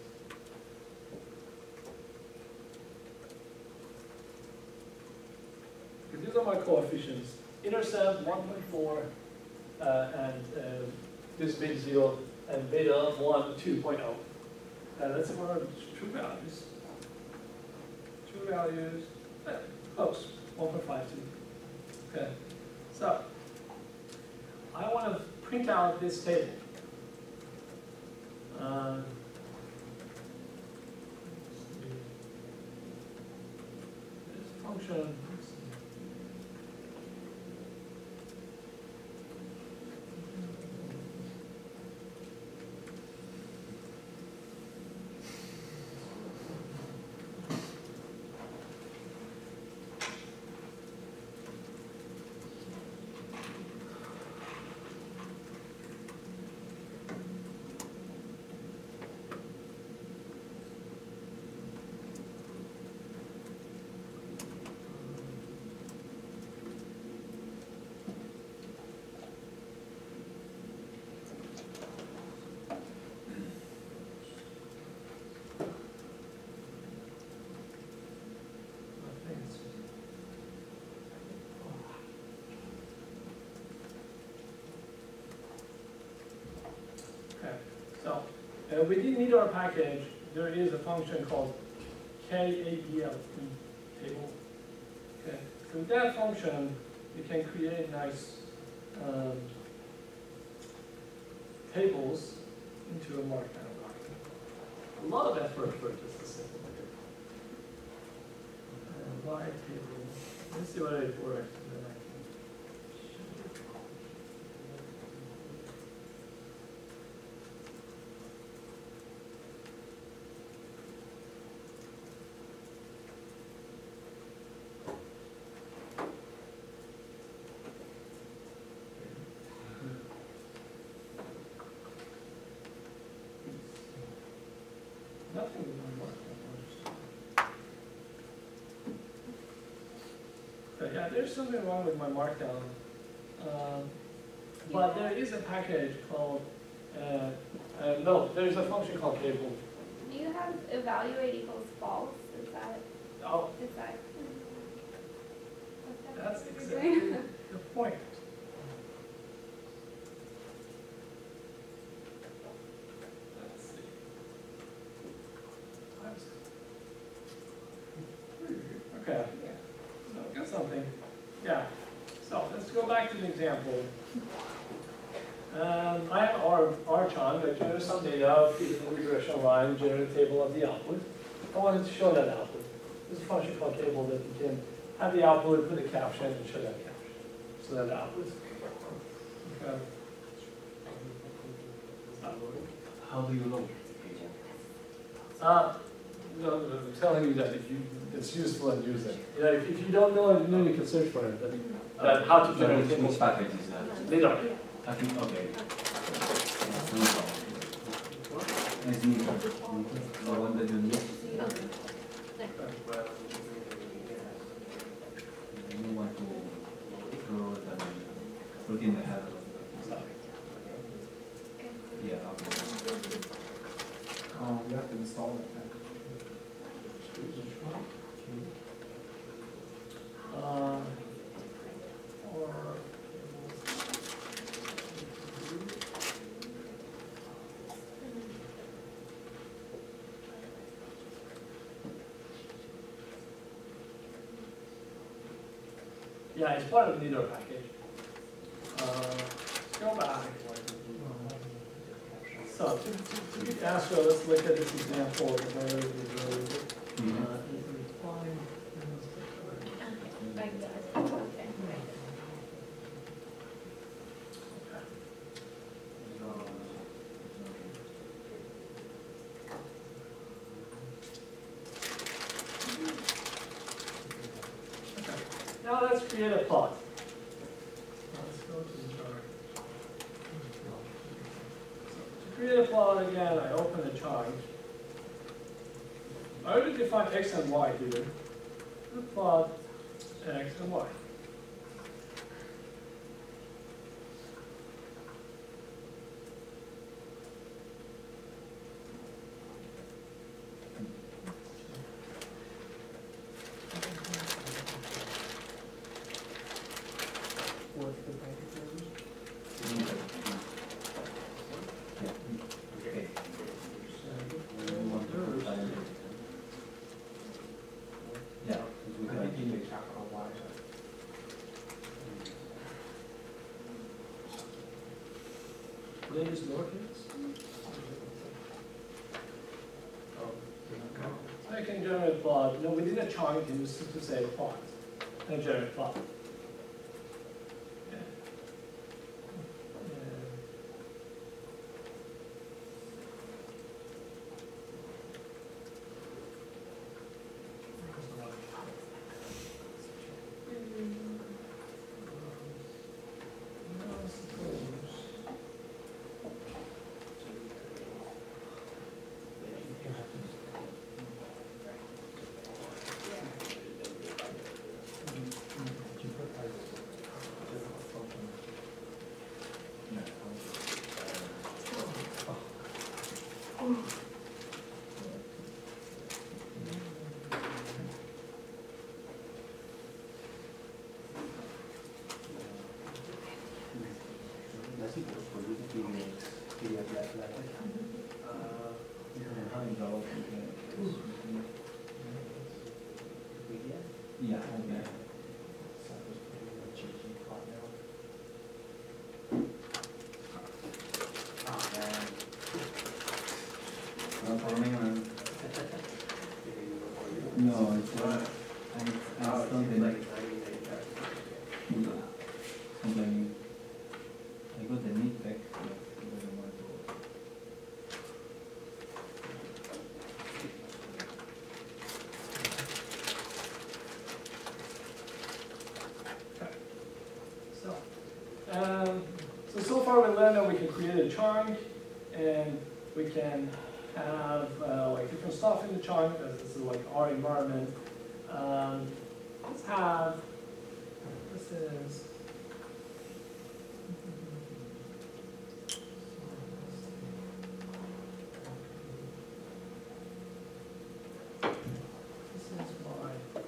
Speaker 4: Okay, these are my coefficients. Intercept 1.4 and this beta 0 and beta 1 2.0. That's what our true values. True values, close, 1.52. Okay, so I want to print out this table. This function. So within Needar package, there is a function called KADLT table. Okay, so with that function, you can create nice tables into a Markdown document. A lot of effort for just a simple table. Y table. Let's see what it works. And then I can show you. nothing with my markdown. But yeah, there's something wrong with my markdown. But there is a package called, no, there's a function called cable.
Speaker 12: Do you have evaluate equals false? Is that,
Speaker 4: Oh,
Speaker 12: is that?
Speaker 4: that's
Speaker 12: what you're
Speaker 4: exactly
Speaker 12: doing?
Speaker 4: the point. Let's see. Okay, so got something. Yeah, so let's go back to the example. I have our chunk, I generate some data, feed it in the regression line, generate a table of the output. I wanted to show that output. There's a function called table that you can have the output, put a caption, and show that caption. So that output. Okay.
Speaker 6: How do you load?
Speaker 4: No, I'm telling you that if you, it's useful and use it. You know, if you don't know, you can search for it. That how to generate tables.
Speaker 6: Which package is that?
Speaker 4: Later.
Speaker 6: I think, okay. It's neither. The one that you need. You want to throw it and put in the header. Yeah, okay.
Speaker 5: You have to install that package.
Speaker 4: Or yeah, it's part of the Neater package. Go back. So to be faster, let's look at this example. Now let's create a plot. Let's go to the chart. To create a plot again, I open a chart. I already defined x and y here. The plot x and y.
Speaker 5: What's the package number?
Speaker 6: Okay. You want to put that in? Yeah.
Speaker 5: I think you need capital Y.
Speaker 4: Name is lowercase. I can generate a plot. No, within a chunk, you just to say plot. And generate plot.
Speaker 6: Yeah, okay. No, it's something like complaining. I got the neat tech.
Speaker 4: So far we learned that we can create a chunk and we can have like different stuff in the chunk, as this is like our environment. Let's have, this is, my,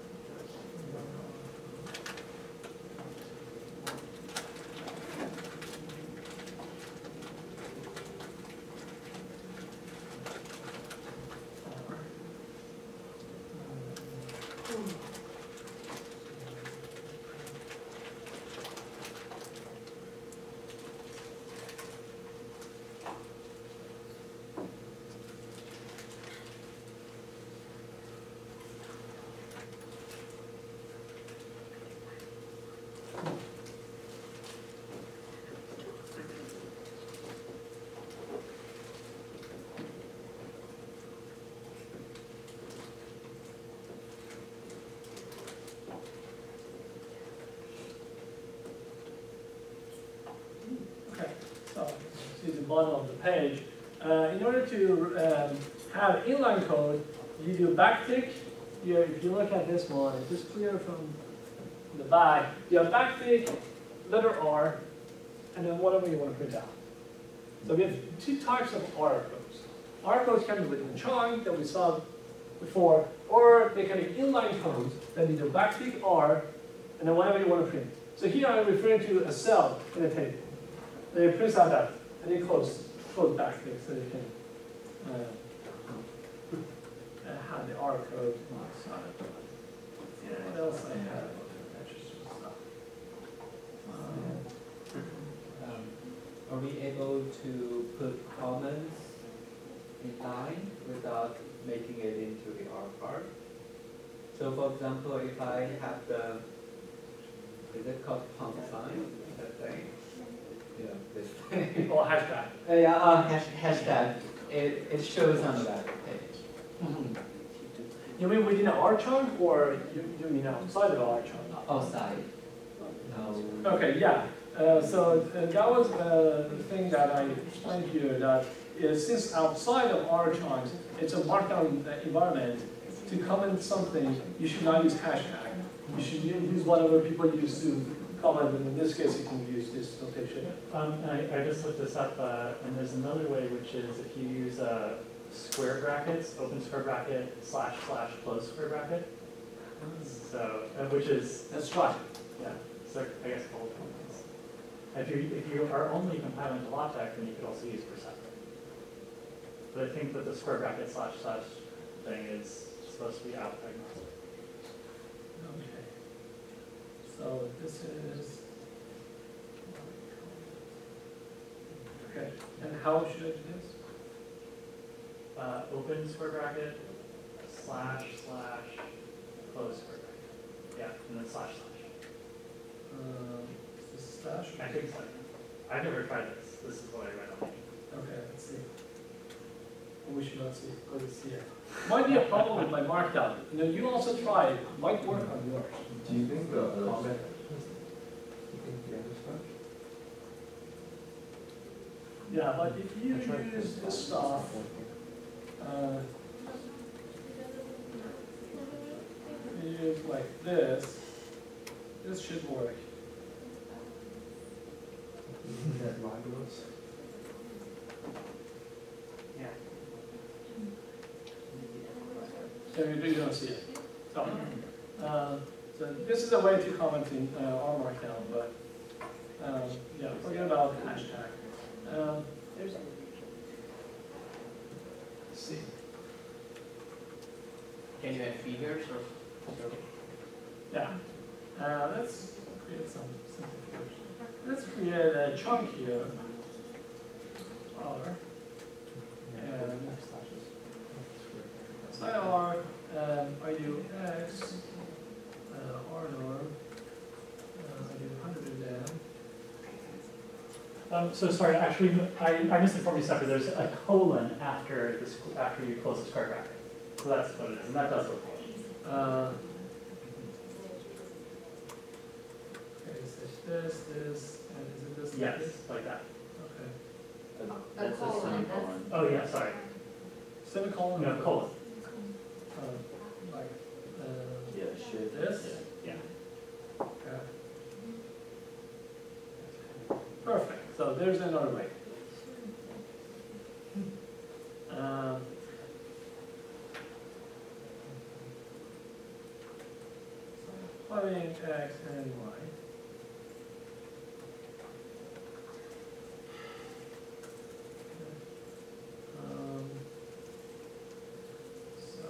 Speaker 4: so see the bottom of the page. In order to have inline code, you do backtick. If you look at this one, it's just clear from the back. You have backtick, letter R, and then whatever you want to print out. So we have two types of R codes. R codes can be within chunk that we saw before, or they can be inline codes that you do backtick R, and then whatever you want to print. So here I'm referring to a cell in a table. Then it prints out that, and then close backtick so you can have the R code outside. Yeah, what else I have? Interesting stuff.
Speaker 1: Are we able to put comments in line without making it into the R part? So for example, if I have the, is it called pump sign, that thing? Yeah, this thing.
Speaker 4: Or hashtag.
Speaker 1: Yeah, hashtag. It shows on that page.
Speaker 4: You mean within an R chunk, or you mean outside of R chunk?
Speaker 1: Outside. No.
Speaker 4: Okay, yeah. So that was the thing that I explained here, that is, since outside of R chunks, it's a markdown environment. To comment something, you should not use hashtag. You should use whatever people use to comment, but in this case, you can use this notation.
Speaker 10: I just looked this up, and there's another way, which is if you use square brackets, open square bracket, / close square bracket. So, which is,
Speaker 4: That's right.
Speaker 10: yeah, so I guess bold comments. If you are only compiling to LaTeX, then you could also use percent. But I think that the square bracket / thing is supposed to be out agnostic.
Speaker 4: Okay. So this is, okay, and how should I do this?
Speaker 10: Open square bracket, / close square bracket. Yeah, and then //.
Speaker 4: Is this slash?
Speaker 10: I think so. I've never tried this. This is what I read on.
Speaker 4: Okay, let's see. We should not see, because it's here. Might be a problem with my markdown. You also try it. Might work on yours.
Speaker 5: Do you think the comment,
Speaker 4: Yeah, but if you use this stuff, you use like this should work.
Speaker 5: isn't that libelous?
Speaker 1: Yeah.
Speaker 4: So you don't see it. So, so this is a way to comment in our markdown, but yeah, forget about the hashtag. Let's see.
Speaker 1: Can you add figures or?
Speaker 4: Yeah. Let's create some simple figures. Let's create a chunk here. R. And side R, ID X, R norm, ID 100 M.
Speaker 10: So sorry, actually, I misinformed you separately. There's a colon after this after you close the square bracket. So that's what it is, and that does look cool.
Speaker 4: Okay, so this, and is it this?
Speaker 10: Yes, like that.
Speaker 4: Okay.
Speaker 8: A colon, that's,
Speaker 10: Oh yeah, sorry.
Speaker 4: Semicolon?
Speaker 10: No, colon.
Speaker 4: Like,
Speaker 10: Yeah, should.
Speaker 4: this?
Speaker 10: Yeah.
Speaker 4: Okay. Perfect, so there's another way. Plotting X and Y. So,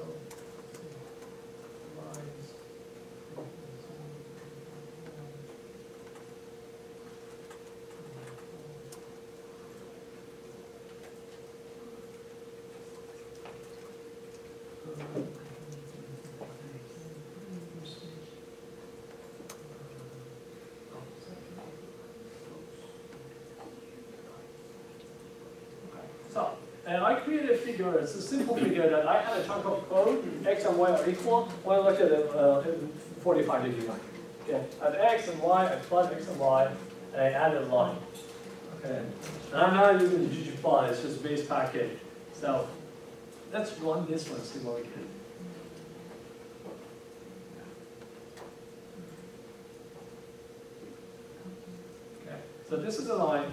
Speaker 4: lines. So, I created a figure, it's a simple figure that I had a chunk of code, X and Y are equal. When I looked at it, 45 degree line. Okay, at X and Y, I plot X and Y, and I added a line. Okay, and I'm not using the ggplot, it's just base package. So, let's run this one, see what we get. Okay, so this is a line.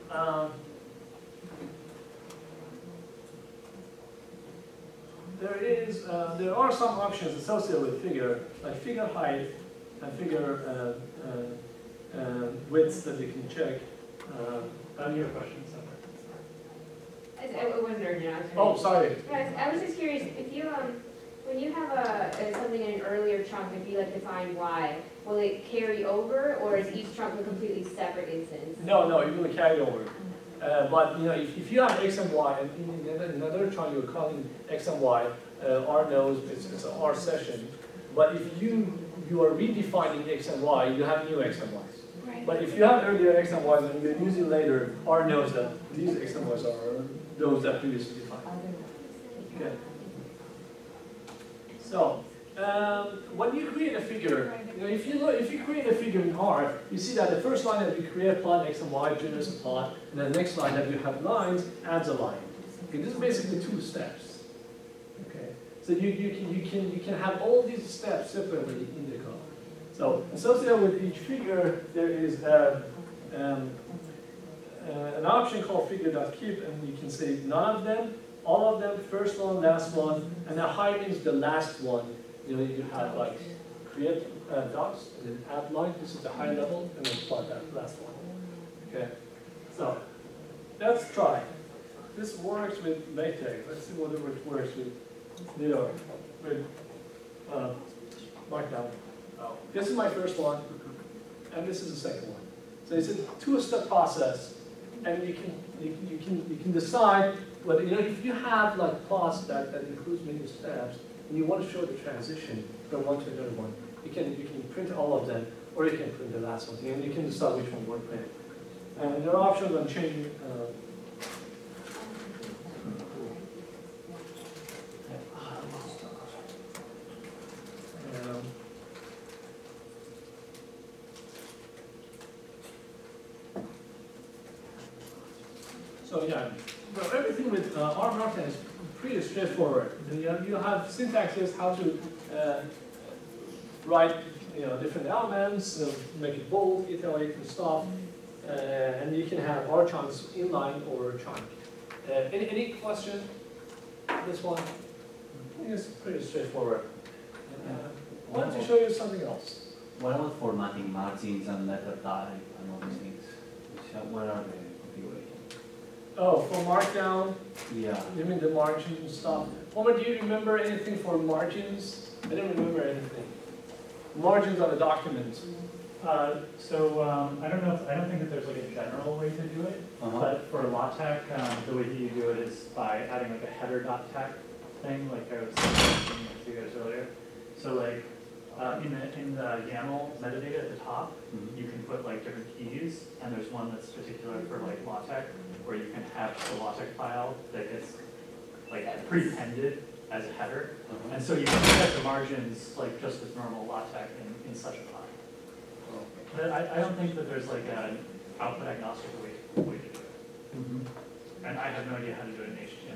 Speaker 4: There are some options associated with figure, like figure height and figure widths that you can check.
Speaker 10: Your question,
Speaker 8: It wasn't urgent, I was.
Speaker 4: Oh, sorry.
Speaker 8: Guys, I was just curious, if you, when you have something in an earlier chunk, if you like define Y, will it carry over, or is each chunk a completely separate instance?
Speaker 4: No, you're going to carry over. But you know, if you have X and Y, and in another chunk you're calling X and Y, R knows it's an R session. But if you are redefining X and Y, you have new X and Ys.
Speaker 12: Right.
Speaker 4: But if you have earlier X and Ys and you're using later, R knows that these X and Ys are those that previously defined. Okay. So when you create a figure, you know, if you create a figure in R, you see that the first line that you create plot X and Y generates a plot, and then the next line that you have lines adds a line. Okay, this is basically 2 steps. Okay, so you can have all these steps separately in the code. So associated with each figure, there is an option called figure.keep, and you can say none of them, all of them, first one, last one, and the high means the last one. You know, you have like create dots and then add line. This is the high level, and then plot that last one. Okay, so let's try. This works with LaTeX. Let's see whether it works with Markdown. This is my first one, and this is the second one. So it's a 2-step process, and you can decide whether, you know, if you have like plots that includes many steps, and you want to show the transition from one to another one, you can print all of them, or you can print the last one, and you can decide which one you want to print. And there are options on changing. So yeah, well, everything with R Markdown is pretty straightforward. You have syntaxes, how to write, you know, different elements, make it bold, iterate and stuff, and you can have R chunks inline or chunk. Any question? This one? I think it's pretty straightforward. I wanted to show you something else.
Speaker 6: What about formatting margins and letter type and all these things? What are the configurations?
Speaker 4: Oh, for Markdown?
Speaker 6: Yeah.
Speaker 4: You mean the margins and stuff? Homer, do you remember anything for margins? I don't remember anything. Margins on a document.
Speaker 10: I don't think that there's like a general way to do it, but for LaTeX, the way that you do it is by adding like a header.tex thing, like I was saying to you guys earlier. So like in the YAML metadata at the top, you can put like different keys, and there's one that's particular for like LaTeX, where you can have the LaTeX file that gets like pre-appended as a header, and so you can set the margins like just with normal LaTeX in such a file. But I don't think that there's like an output agnostic way to do it. And I have no idea how to do it in HTML.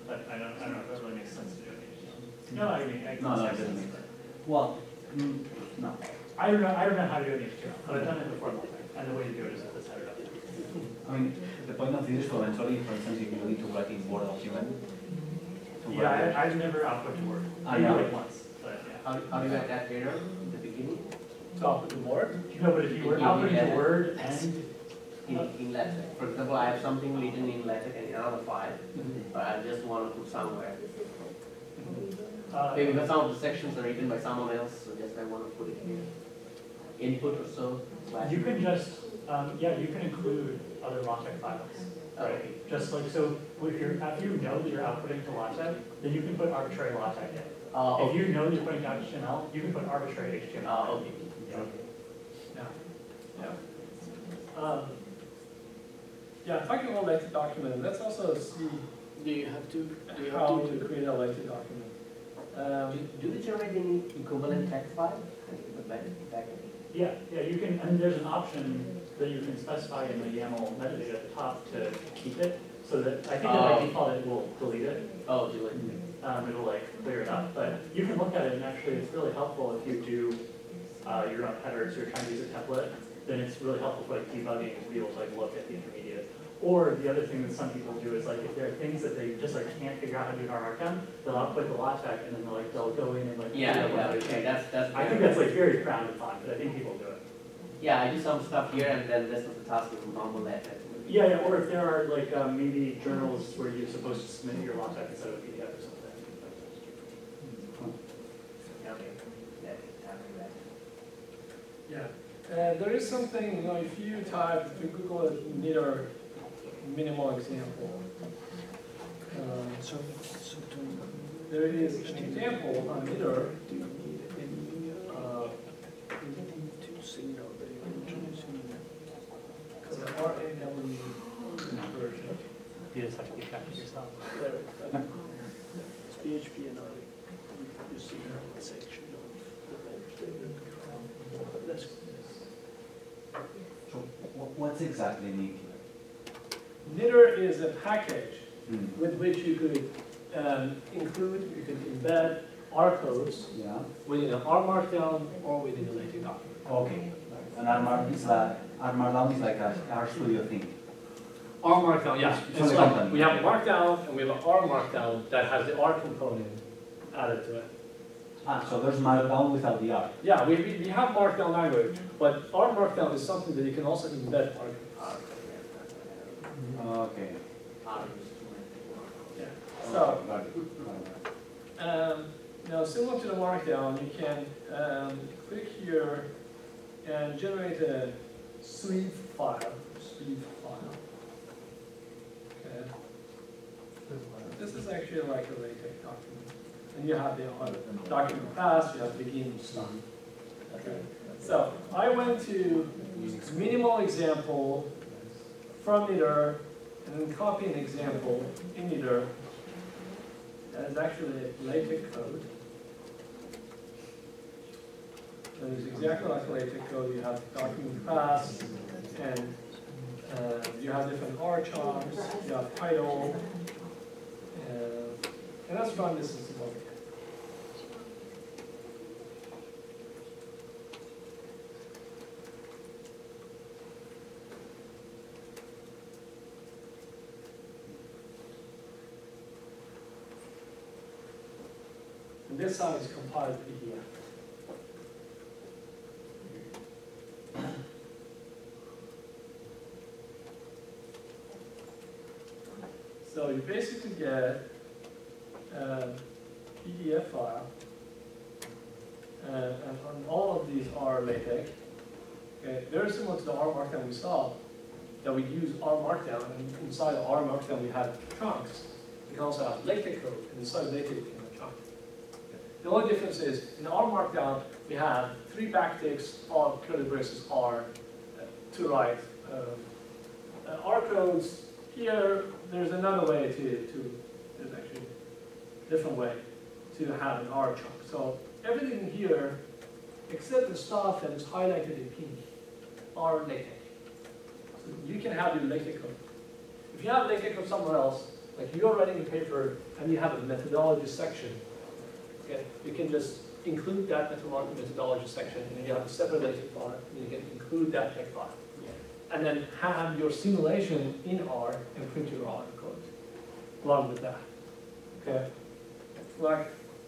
Speaker 10: but I don't know if that really makes sense to do in HTML. No, I mean,
Speaker 6: No, no, it doesn't make sense. Well, no.
Speaker 10: I don't know how to do it in HTML, but I've done it before, and the way to do it is with this header document.
Speaker 6: I mean, the point of this is to eventually, for instance, if you need to write in Word document.
Speaker 10: Yeah, I've never output to Word.
Speaker 6: I
Speaker 10: Maybe
Speaker 6: know.
Speaker 10: like once, but yeah.
Speaker 11: How do you attack error in the beginning?
Speaker 4: Top of the board.
Speaker 10: No, but if you were outputting to Word and
Speaker 11: In LaTeX. For example, I have something written in LaTeX and in another file, but I just want to put somewhere. Maybe because some of the sections are written by someone else, so just I want to put it here. Input or so.
Speaker 10: you can just, yeah, you can include other LaTeX files. Right, just like, so if you know that you're outputting to LaTeX, then you can put arbitrary LaTeX in. If you know that you're putting to HTML, you can put arbitrary HTML.
Speaker 11: Okay.
Speaker 4: Yeah, talking about LaTeX document, let's also see
Speaker 7: Do you have to,
Speaker 4: how to create a LaTeX document.
Speaker 11: Do they generate any equivalent text file? Back in?
Speaker 10: Yeah, you can, and there's an option that you can specify in the YAML metadata at the top to keep it, so that, I think that by default it will delete it.
Speaker 11: Oh, do it.
Speaker 10: It'll like clear it up, but you can look at it and actually it's really helpful if you do your own headers, you're trying to use a template, then it's really helpful for like debugging to be able to like look at the intermediate. Or the other thing that some people do is like if there are things that they just like can't figure out how to do in R Markdown, they'll output the LaTeX and then they'll go in and like
Speaker 11: Okay, that's
Speaker 10: I think that's like very frowned upon, but I think people do it.
Speaker 11: Yeah, I do some stuff here and then rest of the task is normal LaTeX.
Speaker 10: Yeah, or if there are like maybe journals where you're supposed to submit your LaTeX instead of a PDF or something.
Speaker 4: Yeah, there is something, you know, if you type, if you Google Knitr minimal example, there is an example on Knitr. The RAW version.
Speaker 10: You just have to keep track of yourself.
Speaker 7: It's PHP and you see a section of the that's
Speaker 6: So what's exactly Knitr?
Speaker 4: Knitr is a package
Speaker 6: Mm.
Speaker 4: with which you could include, you could embed R codes
Speaker 6: Yeah.
Speaker 4: within an R Markdown or within a LaTeX document.
Speaker 6: Okay. And R Markdown is like a RStudio thing.
Speaker 4: R Markdown, yeah.
Speaker 6: It's
Speaker 4: It's
Speaker 6: only
Speaker 4: like,
Speaker 6: content.
Speaker 4: we have a Markdown and we have an R Markdown that has the R component added to it.
Speaker 6: So there's Markdown without the R.
Speaker 4: Yeah, we have Markdown language, but R Markdown is something that you can also embed R.
Speaker 6: Okay.
Speaker 4: Yeah. So,
Speaker 6: Got it.
Speaker 4: now similar to the Markdown, you can click here and generate a sleeve file. Okay. This is actually like a LaTeX document. And you have the document path, you have begin and start. Okay. So I went to minimal example from Knitr and then copy an example in Knitr. That is actually a LaTeX code. And it's exactly like LaTeX code. You have document paths and you have different R charts, you have title, and let's run this as well. And this time is compiled PDF. So you basically get a PDF file, and on all of these are LaTeX. Okay, very similar to the R Markdown we saw, that we use R Markdown, and inside of R Markdown we have chunks. We can also have LaTeX code, and inside LaTeX we can have chunks. The only difference is, in R Markdown, we have 3 backticks, R curly braces R, to write R codes. Here, there's another way there's actually a different way to have an R chunk. So everything here, except the stuff that is highlighted in pink, are LaTeX. So you can have your LaTeX code. If you have LaTeX code somewhere else,
Speaker 2: Like you're writing a paper and you have a methodology section, okay? You can just include that methodology section, and then you have a separate LaTeX file, and you can include that text file. And then have your simulation in R and print your R code along with that. Okay? Like,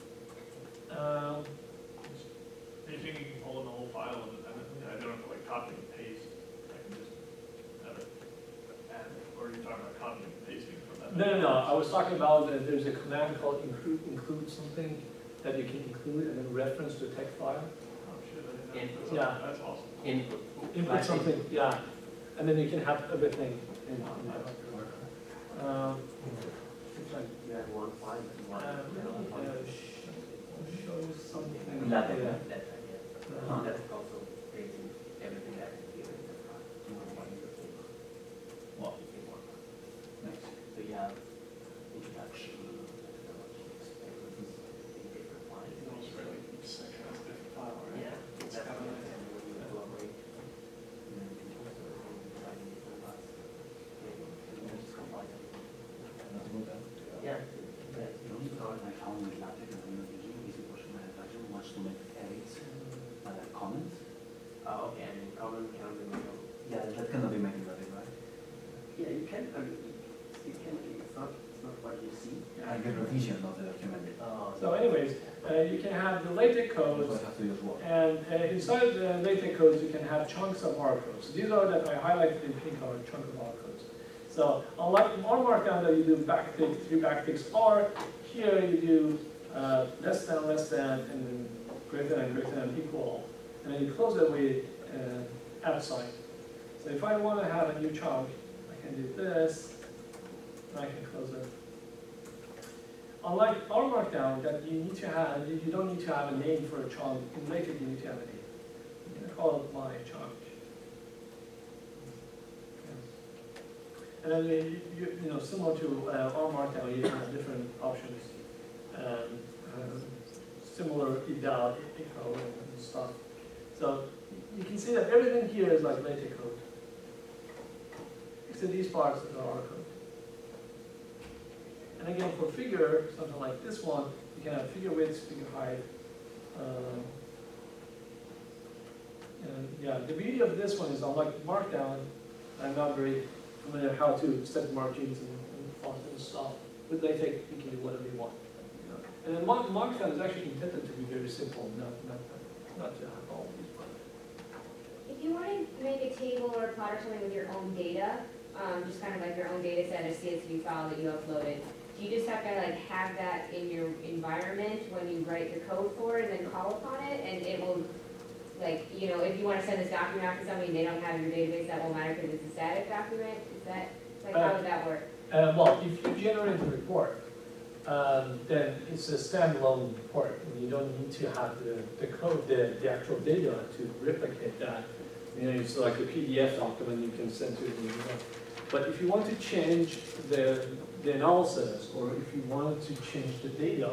Speaker 9: Do you think you can pull in the whole file independently? I don't have to like copy and paste. I can just have it add, or are you talking about copying and pasting from that?
Speaker 2: no. I was talking about that there's a command called include something that you can include and then reference to a text file.
Speaker 9: Oh shit, I didn't know.
Speaker 2: Yeah.
Speaker 9: That's awesome.
Speaker 11: Input.
Speaker 2: Input something, yeah. And then you can have everything in there.
Speaker 11: You have one file and one.
Speaker 2: I'll show you something.
Speaker 11: LaTeX,
Speaker 2: Yeah.
Speaker 11: LaTeX also basing everything that is given in the file.
Speaker 6: Wow.
Speaker 11: Nice. So you have introduction, methodologies, everything in different files.
Speaker 9: You know, it's really each section has a different file, right?
Speaker 11: Yeah,
Speaker 9: It's
Speaker 11: that's
Speaker 9: kind of
Speaker 11: what
Speaker 9: nice.
Speaker 11: and when you collaborate, and then you can also design different files. Maybe you can just combine them. Yeah.
Speaker 6: I found with LaTeX and I'm not using easy portion manufacturing much to make edits, but like comments.
Speaker 11: Okay, and comment can be made.
Speaker 6: Yeah, that cannot be made in LaTeX, right?
Speaker 11: Yeah, you can, it can be, it's not what you see.
Speaker 6: I get revision of the document.
Speaker 2: So anyways, you can have the LaTeX
Speaker 6: So
Speaker 2: codes,
Speaker 6: I have to use Word.
Speaker 2: and inside the LaTeX codes, you can have chunks of R codes. These are that I highlighted in pink are chunk of R codes. So unlike in R Markdown that you do backtick, 3 backticks R, here you do less than, and then greater than, equal, and then you close it with outside. So if I want to have a new chunk, I can do this, and I can close it. Unlike R Markdown, that you need to have, you don't need to have a name for a chunk. In LaTeX, you need to have a name. I'm gonna call it my chunk. And then you know, similar to R Markdown, you have different options. Similar eval, echo, and stuff. So you can see that everything here is like LaTeX code. Except these parts are R code. And again, for figure, something like this one, you can have figure width, figure height. And yeah, the beauty of this one is unlike Markdown, I'm not very familiar how to set margins and font and stuff. With LaTeX, you can do whatever you want. And then Markdown is actually intended to be very simple, not to have all these buttons.
Speaker 8: If you want to make a table or a plot or something with your own data, just kind of like your own data set, a CSV file that you uploaded, do you just have to like have that in your environment when you write your code for it and then call upon it, and it will, like, you know, if you want to send this document out to somebody and they don't have your database, that won't matter because it's a static document? Is that, like, how would that work?
Speaker 2: Well, if you generate a report, then it's a standalone report, and you don't need to have the code, the actual data to replicate that. You know, it's like a PDF document you can send to the user. But if you want to change the analysis, or if you wanted to change the data,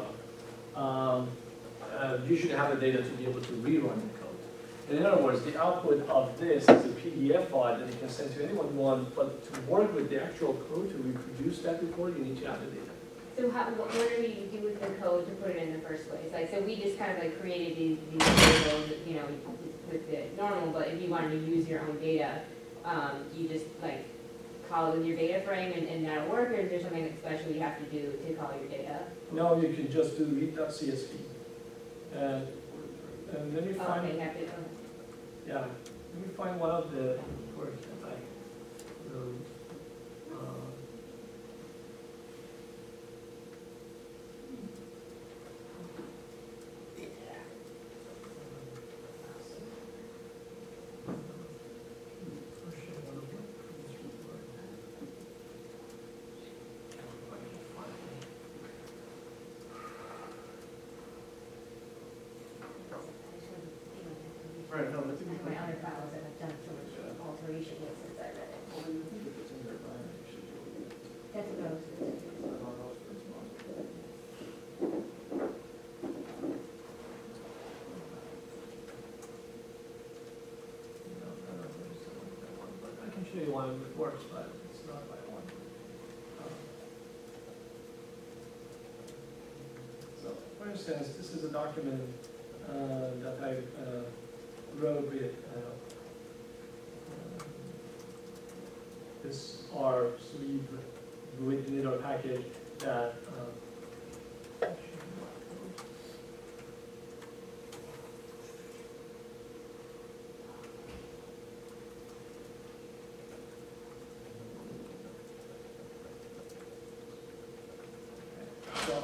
Speaker 2: you should have the data to be able to rerun the code. And in other words, the output of this is a PDF file that you can send to anyone you want, but to work with the actual code to reproduce that report, you need to have the data.
Speaker 8: So what do you do with the code to put it in the first place? Like, so we just kind of like created these tables, you know, with the normal, but if you wanted to use your own data, you just like call it with your data frame and that'll work, or is there something special you have to do to call your data?
Speaker 2: No, you can just do read.csv. And let me find,
Speaker 8: Okay, you have to,
Speaker 2: yeah, let me find one of the reports that I wrote.
Speaker 9: Right, no, that's a
Speaker 8: I
Speaker 9: good
Speaker 8: have my
Speaker 9: question.
Speaker 8: other files that I've done so much alteration with since I read it. That's what I was gonna say.
Speaker 2: I can show you one that works, but it's not by one.
Speaker 4: for instance, this is a document that I wrote with this R sleeve with knitted package that so,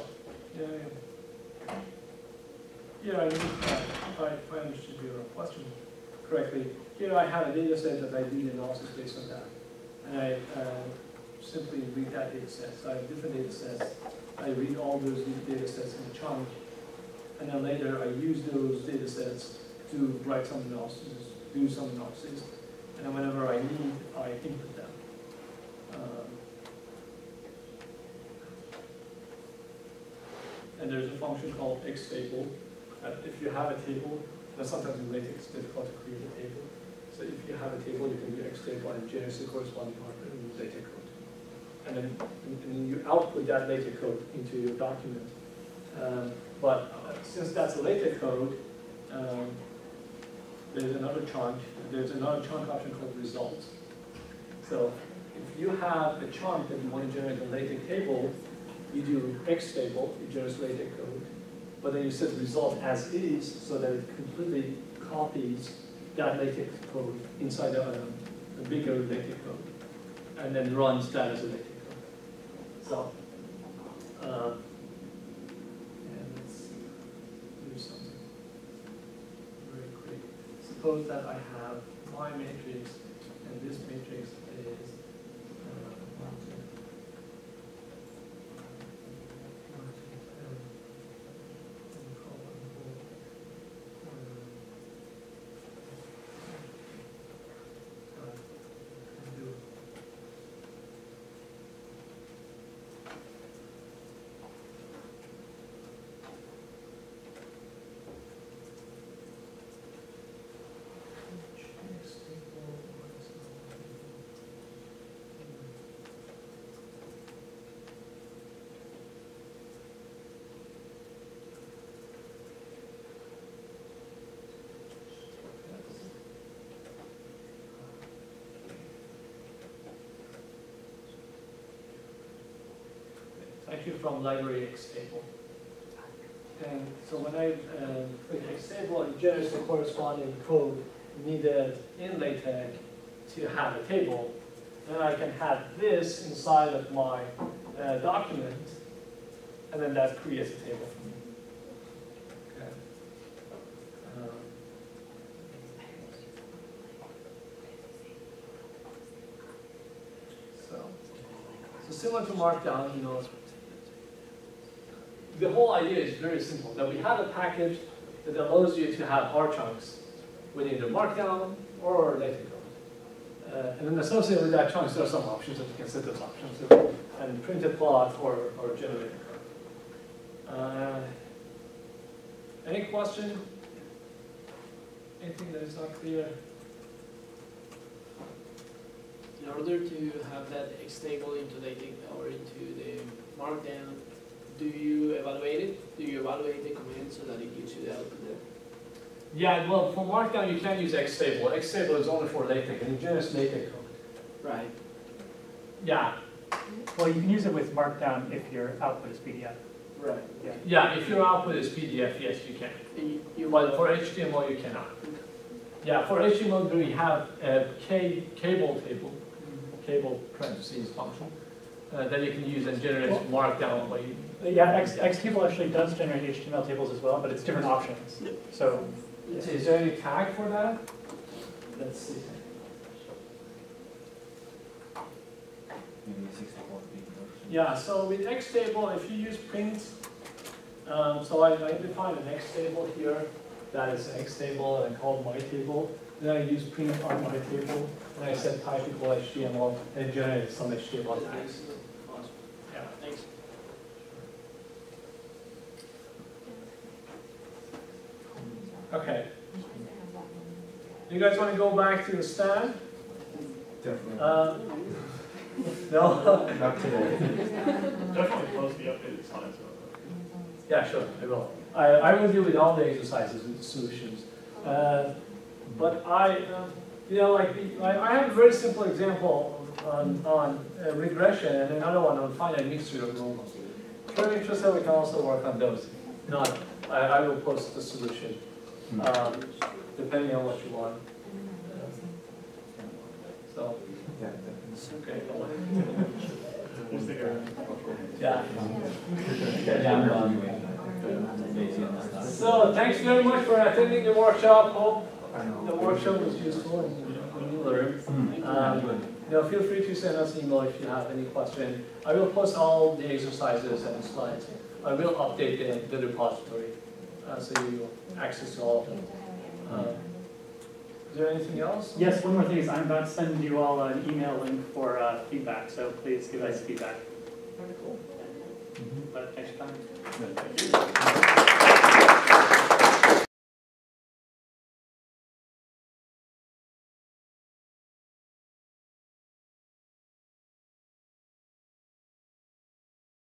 Speaker 4: here I if I understood your question correctly, here I have a data set that I did analysis based on that. And I simply read that data set. So I have different data sets. I read all those data sets in a chunk. And then later I use those data sets to write some analysis, do some analysis. And then whenever I need, I input them. And there's a function called xtable. If you have a table, now sometimes in LaTeX it's difficult to create a table. So if you have a table, you can do xtable and generate the corresponding argument and use LaTeX code. And then you output that LaTeX code into your document. But since that's a LaTeX code, there's another chunk. There's another chunk option called results. So if you have a chunk that you want to generate a LaTeX table, you do xtable, you generate LaTeX code, but then you set the result as is so that it completely copies that LaTeX code inside a bigger LaTeX code, and then runs that as a LaTeX code. So, and let's do something very quick. Suppose that I have my matrix, and this matrix is actually from library xtable. And so when I click xtable, it generates the corresponding code needed in LaTeX to have a table. Then I can have this inside of my document, and then that creates a table for me. Okay. So similar to Markdown, you know, the whole idea is very simple, that we have a package that allows you to have R chunks with either Markdown or LaTeX code. And then associated with that chunks, there are some options that you can set those options to, and printed plot or generated code. Any question? Anything that is not clear?
Speaker 7: In order to have that xtable into LaTeX or into the Markdown, do you evaluate it? Do you evaluate the command so that it gives you the output there?
Speaker 4: Yeah, well, for Markdown you can't use xtable. Xtable is only for LaTeX, and it generates LaTeX code.
Speaker 7: Right.
Speaker 4: Yeah.
Speaker 10: Well, you can use it with Markdown if your output is PDF.
Speaker 7: Right.
Speaker 10: Yeah.
Speaker 4: Yeah, if your output is PDF, yes, you can. But for HTML, you cannot. Yeah, for HTML, we have a cable table, cable parentheses function, that you can use and generate Markdown.
Speaker 10: Yeah, Xtable actually does generate HTML tables as well, but it's different options. So,
Speaker 4: is there any tag for that? Let's see.
Speaker 6: Maybe 64-bit version.
Speaker 4: Yeah, so with xtable, if you use print, so I define an xtable here, that is xtable, and I call my table. Then I use print on my table, and I set type equal HTML, and it generates some HTML tags.
Speaker 7: Awesome.
Speaker 4: Yeah.
Speaker 7: Thanks.
Speaker 4: Okay. You guys want to go back to the stand?
Speaker 5: Definitely.
Speaker 4: No?
Speaker 5: Not today.
Speaker 9: Definitely post the updated slides.
Speaker 4: Yeah, sure, I will. I will deal with all the exercises and solutions. But you know, like, I have a very simple example on regression and another one on finite mixture of normals. If you're interested, we can also work on those. Not, I will post the solution, depending on what you want. So,
Speaker 5: Yeah,
Speaker 4: okay.
Speaker 2: Yeah.
Speaker 4: So thanks very much for attending the workshop. Hope the workshop was useful and you learned. You know, feel free to send us an email if you have any question. I will post all the exercises and slides. I will update the repository so you have access to all of them. Is there anything else?
Speaker 10: Yes, one more thing is I'm about to send you all an email link for feedback, so please give us feedback. But thanks for your time.
Speaker 6: Thank you.